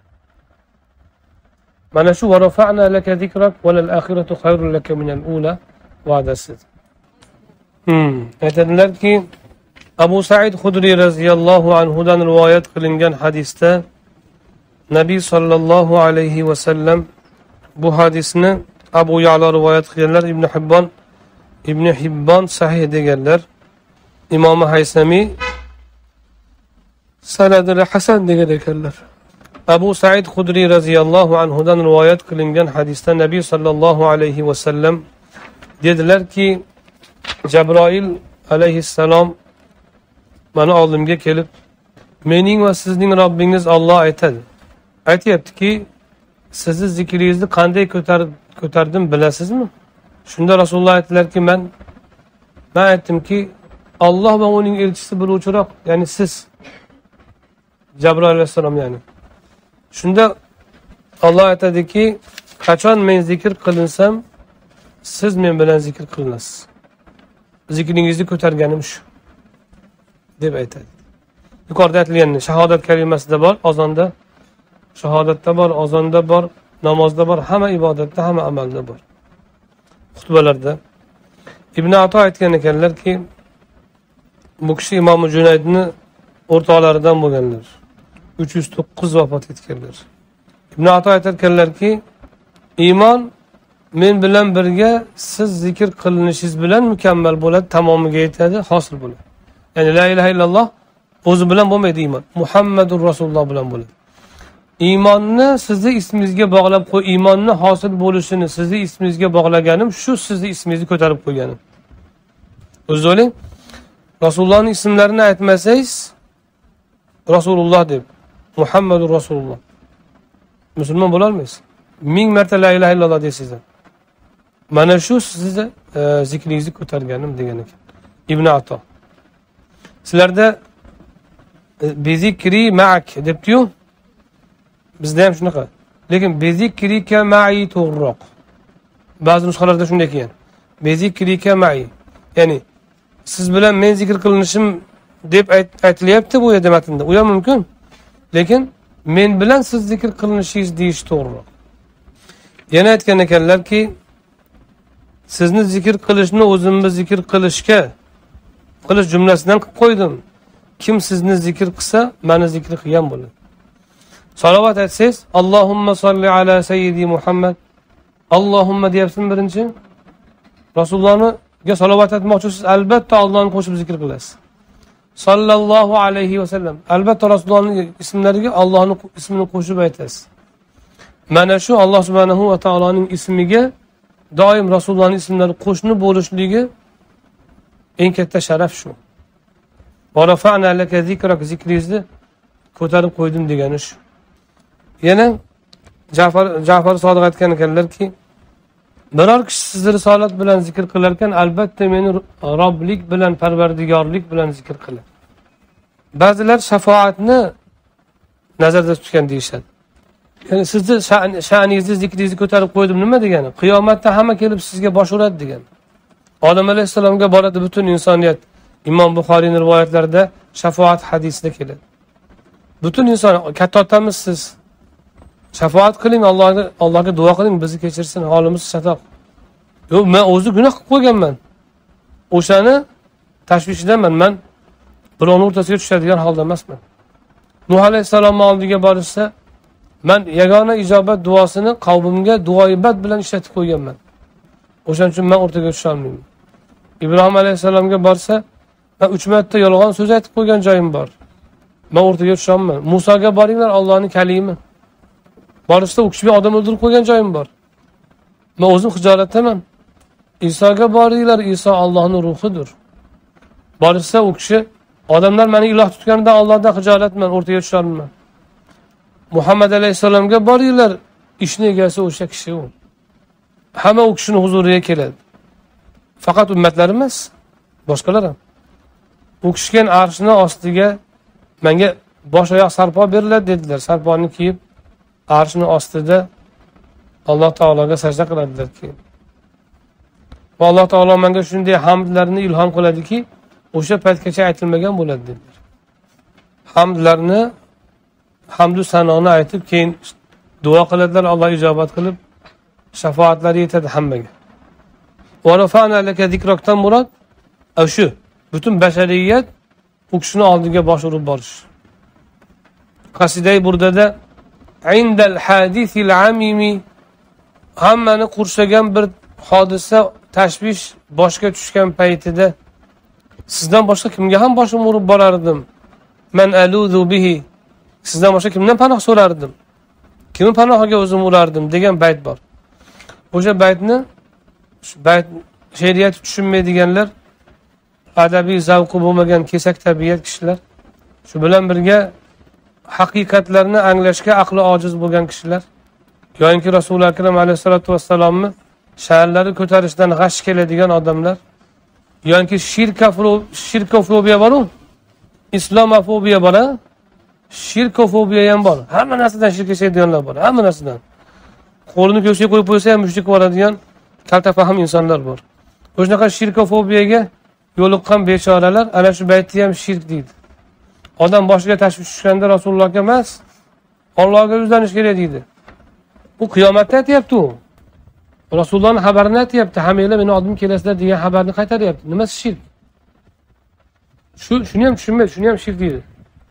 Mana shu va rafa'na laka zikrak va lal axiratu khayrun laka minal ula va'dasi. Hmm. Aytadilarki, Abu Sa'id Xudri radhiyallohu anhudan rivoyat qilingan hadisda Nabiy sallallohu alayhi va sallam bu hadisni Abu Ya'la rivoyat qilganlar, Ibn Hibbon Ibn Hibbon sahih deganlar, Imom Haysami sanadini hasan degan ekanlar. Abu Sa'id Xudri radhiyallohu anhudan rivoyat qilingan hadisda Nabiy sallallohu alayhi va sallam dedilarki, Jabroil alayhissalom mana oldimga kelib, mening va sizning Robbingiz Alloh aytadi. Aytayaptiki, sizni zikringizni qanday ko'tarib ko'tardim bilasizmi? Shunda Rasululloh aytdilarki, men men aytdimki, Alloh va uning elchisi biluvchiroq, ya'ni siz Jabroil alayhissalom ya'ni. Shunda Alloh aytadiki, qachon men zikr qilinsam, siz men bilan zikr qilinasiz. Zikringizni ko'targanim shu deb aytadi. Yuqorida aytilgan shahodat kalimasida bor, azonda shahodatda bor, azonda bor, namozda bor, hamma ibodatda, hamma amalda bor. Xutbalarda Ibn Ato aytgan ekanlarki, bu kishi Imom Junaydni o'rtoqlaridan bo'lganlar. uch yuz to'qqiz vafot etganlar. Ibn Ato aytganlarki, iymon men bilan birga siz zikr qilinishingiz bilan mukammal bo'ladi, tamomiga yetadi, hosil bo'ladi. Ya'ni la ilaha illalloh o'zi bilan bo'lmaydi iymon. Muhammadur Rasululloh bilan bo'ladi. Iymonni sizni ismingizga bog'lab qo'y, iymonni hosil bo'lishini sizni ismingizga bog'laganim shu sizni ismingizni ko'tarib qo'yganim. O'zingiz o'ylang, Rasulullohning ismlarini aytmasangiz Rasululloh deb, Muhammadur Rasululloh, musulmon bo'la olmaysiz. Ming marta la ilaha illalloh deysiz. Mana shu sizni e, zikringizni ko'targanim degan ekan Ibn Ato. Sizlarda e, bizikri ma'ak debdi-yu. Bizda ham shunaqa. Lekin bizikrika ma'i to'g'riroq. Ba'zi nusxalarda shunday ekan. Bizikrika ma'i. Ya'ni siz bilan men zikr qilinishim deb aytilyapti bu yerda matnda. U ham mumkin. Lekin men bilan siz zikr qilinishingiz deyish to'g'riroq. Yana aytgan ekanlarki, sizni zikr qilishni o'zimni zikr qilishga qilish jumlasidan qilib qo'ydim. Kim sizni zikr qilsa, meni zikr qilgan bo'ladi. Salovat aytsangiz, Allohumma solli ala sayyidi Muhammad. Allohumma deyapsiz birinchi. Rasulullohga salovat aytmoqchisiz, albatta Allohni qo'shib zikr qilasiz. Sallallohu alayhi va sallam. Albatta Rasulullohning ismlariga Allohning ismini qo'shib aytasiz. Mana shu Alloh subhanahu va taoloning ismiga doim Rasulullohning ismlari qo'shni bo'lishligi eng katta sharaf shu. Va rafa'na laka zikrak, zikringizni ko'tarib qo'ydim degani shu. Yana Ja'far Ja'far Sodiq aytgan ekanlarki, biror kishi sizni risolat bilan zikr qilar ekan, albatta meni Roblik bilan, Parvardigorlik bilan zikr qiladi. Ba'zilar shafoatni nazarda tutgan deyishadi. Ya'ni sizni sha'ningizni, zikringizni ko'tarib qo'ydim nima degani? Qiyomatda hamma kelib sizga bosh uradi degani. Odam alayhissalomga boradi butun insoniyat. Imom Buxoriyning rivoyatlarida shafoat hadisida keladi. Butun inson, katta otamiz siz shafoat qiling, Allohga Allohga duo qiling, bizni kechirsin, holimiz chatoq. Yo'q, men o'zi gunoh qilib qo'yganman. O'shani tashvishidaman, men birovning o'rtasiga tushadigan holda emasman. Nuh alayhissalomning oldiga borishsa, men yagona ijobat duosini qavmimga duoibat bilan ishlatib qo'yganman. O'shaning uchun men o'rtaga tusha olmayman. Ibrohim alayhissalomga borsa, men uch marta yolg'on so'z aytib qo'ygan joyim bor. Men o'rtaga tusha olmayman. Musoga boringlar, Allohning kalimi. Borishda u kishiga odam o'ldirib qo'ygan joyim bor. Men o'zim xijolatdaman. Isoga boringlar, Iso Allohning ruhidir. Borishsa u kishi odamlar meni iloh tutganidan Allohdan xijolatman, o'rtaga tusha olmayman. Muhammad alayhissalomga boringlar, ishni egasi o'sha kishi u. Hamma u kishining huzuriga keladi. Faqat ummatlar emas, boshqalar ham. U kishiga arshning ostiga menga bosh oyoq sarpo beriladi dedilar. Sarponi kiyib arshning ostida Alloh taologa sajda qiladilar keyin. Va Alloh taolo menga shunday hamdlarni ilhom qiladiki, o'sha paytgacha aytilmagan bo'ladi dedilar. Hamdlarni, hamdu sanoni aytib keyin duo qiladilar, Alloh ijobat qilib shafoatlari yetadi hammaga. Va rafa'na laka zikrokdan murod shu butun bashariyat u kishining oldiga bosh urib borish. Qasida burdada indal hadisil amimi, hammani qurshagan bir hodisa, tashvish boshga tushgan paytida sizdan boshqa kimga ham boshim urib borardim? Man aluzu bihi, sizdan boshqa kimdan panoh so'rardim? Kimning panohiga o'zim urardim degan bayt bor. O'sha baytni bayt she'riyat tushunmaydiganlar, adabiy zavqi bo'lmagan kesak tabiat kishilar, shu bilan birga haqiqatlarni anglashga aqli ojiz bo'lgan kishilar, yo'inki Rasul akram alayhisolatu vassalomni sha'nlari ko'tarishdan g'ash keladigan odamlar, yo'inki shirkofobiya bor-ku, islomofobiya bor, shirkofobiya ham bor. Hamma narsadan shirk qiladiganlar bor, hamma narsadan. Qo'lini ko'ksiga qo'yib qo'ysa ham mushrik bo'ladigan kaltafahm insonlar bor. O'shanaqa shirkofobiyaga yo'liqqan bechoralar ana shu baytni ham shirk deydi. Odam boshiga tashvish tushganda Rasulullohga emas, Allohga yuzlanish kerak deydi. Bu qiyomatda aytyapti u. Rasulullohning xabarini aytyapti. Hammanglar meni oldim kelasizlar degan xabarni qaytaryapti. Nimasi shirk? Shu shuni ham tushunmaydi, shuni ham shirk deydi.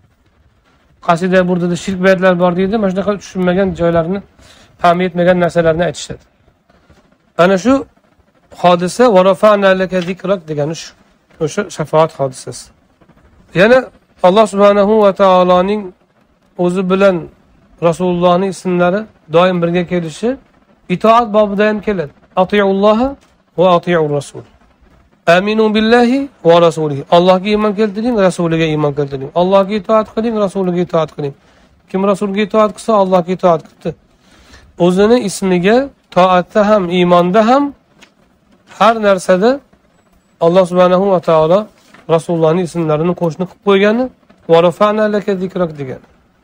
Qasida burada shirk baytlar bor deydi. Mana shunaqa tushunmagan joylarini, ham yetmagan narsalarni aytishadi. ana shu hodisa va rafa'na laka zikrak degani shu. O'sha shafaat hodisasi. Yana Alloh subhanahu va taoloning o'zi bilan Rasulullohning ismlari doim birga kelishi itoat bobida ham keladi. Atiulloha va atiur rasul. Aminu billahi va rasulihi. Allohga iymon keltiring, rasuliga iymon keltiring. Allohga itoat qiling, rasuliga itoat qiling. Kim rasulga itoat qilsa, Allohga itoat qildi. O'zini ismiga toatda ham, iymonda ham har narsada Alloh subhanahu va taolo Rasulullohning ismlarini qo'shni qilib qo'ygani va rafa'na laka zikrak degan.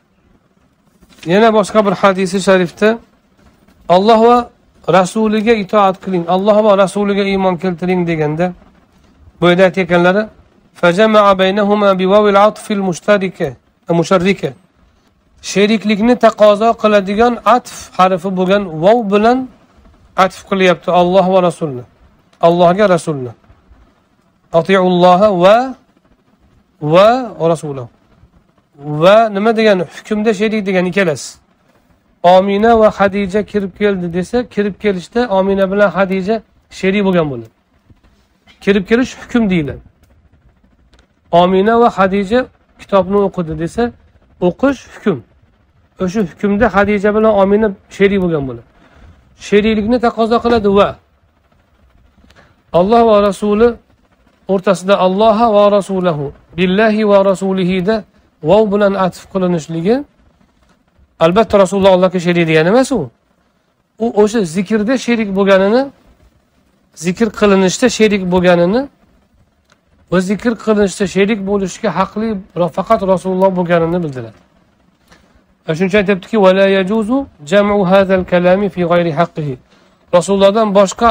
Yana boshqa bir hadisi sharifda Alloh va rasuliga itoat qiling, Alloh va rasuliga iymon keltiring deganda bu yerda aytganlari fajama'a baynahuma biwawil atfil mushtarika, musharrika. Sheriklikni taqozo qiladigan atf harfi bo'lgan vav bilan atf qilyapti Alloh va rasulni. Allohga rasulni. Atiulloha va va rasulahu. Va nima degani? Hukmda sherik degan ikkalasi. Amina va Hadija kirib keldi desa, kirib kelishda Amina bilan Hadija sherik bo'lgan bo'ladi. Kirib kelish hukm deyiladi. Amina va Hadija kitobni o'qidi desa, o'qish hukm. O'sha hukmda Hadija bilan Amina sherik bo'lgan bo'ladi. Sheriklikni taqozo qiladi va Alloh va rasuli o'rtasida Alloh va rasulahu, billahi va rasulihi da vav bilan atf qilinishligi albatta Rasululloh Allohga sherik degani emas u. U o'sha zikrda sherik bo'lganini, zikr qilinishda sherik bo'lganini va zikr qilinishda sherik bo'lishga haqli faqat Rasululloh bo'lganini bildiradi. Shuncha aytibdiki, "Va la yajuzu jam'u hadha al-kalami fi g'ayri haqqihi." Rasulullohdan boshqa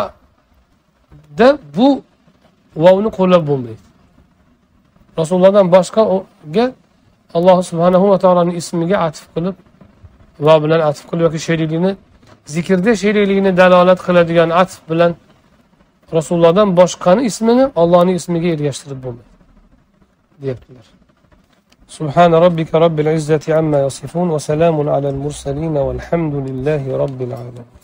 da bu vavni qo'llab bo'lmaydi. Rasulullohdan boshqaga Alloh subhanahu va taoloning ismiga atf qilib va bilan atf qilib yoki sheriklikni zikrda sheriklikni dalolat qiladigan atf bilan Rasulullohdan boshqani ismini Allohning ismiga ergashtirib bo'lmaydi deyaptilar. Subhana robbika robbil izzati amma yasifun va salamun alal mursalin valhamdulillahi robbil alamin.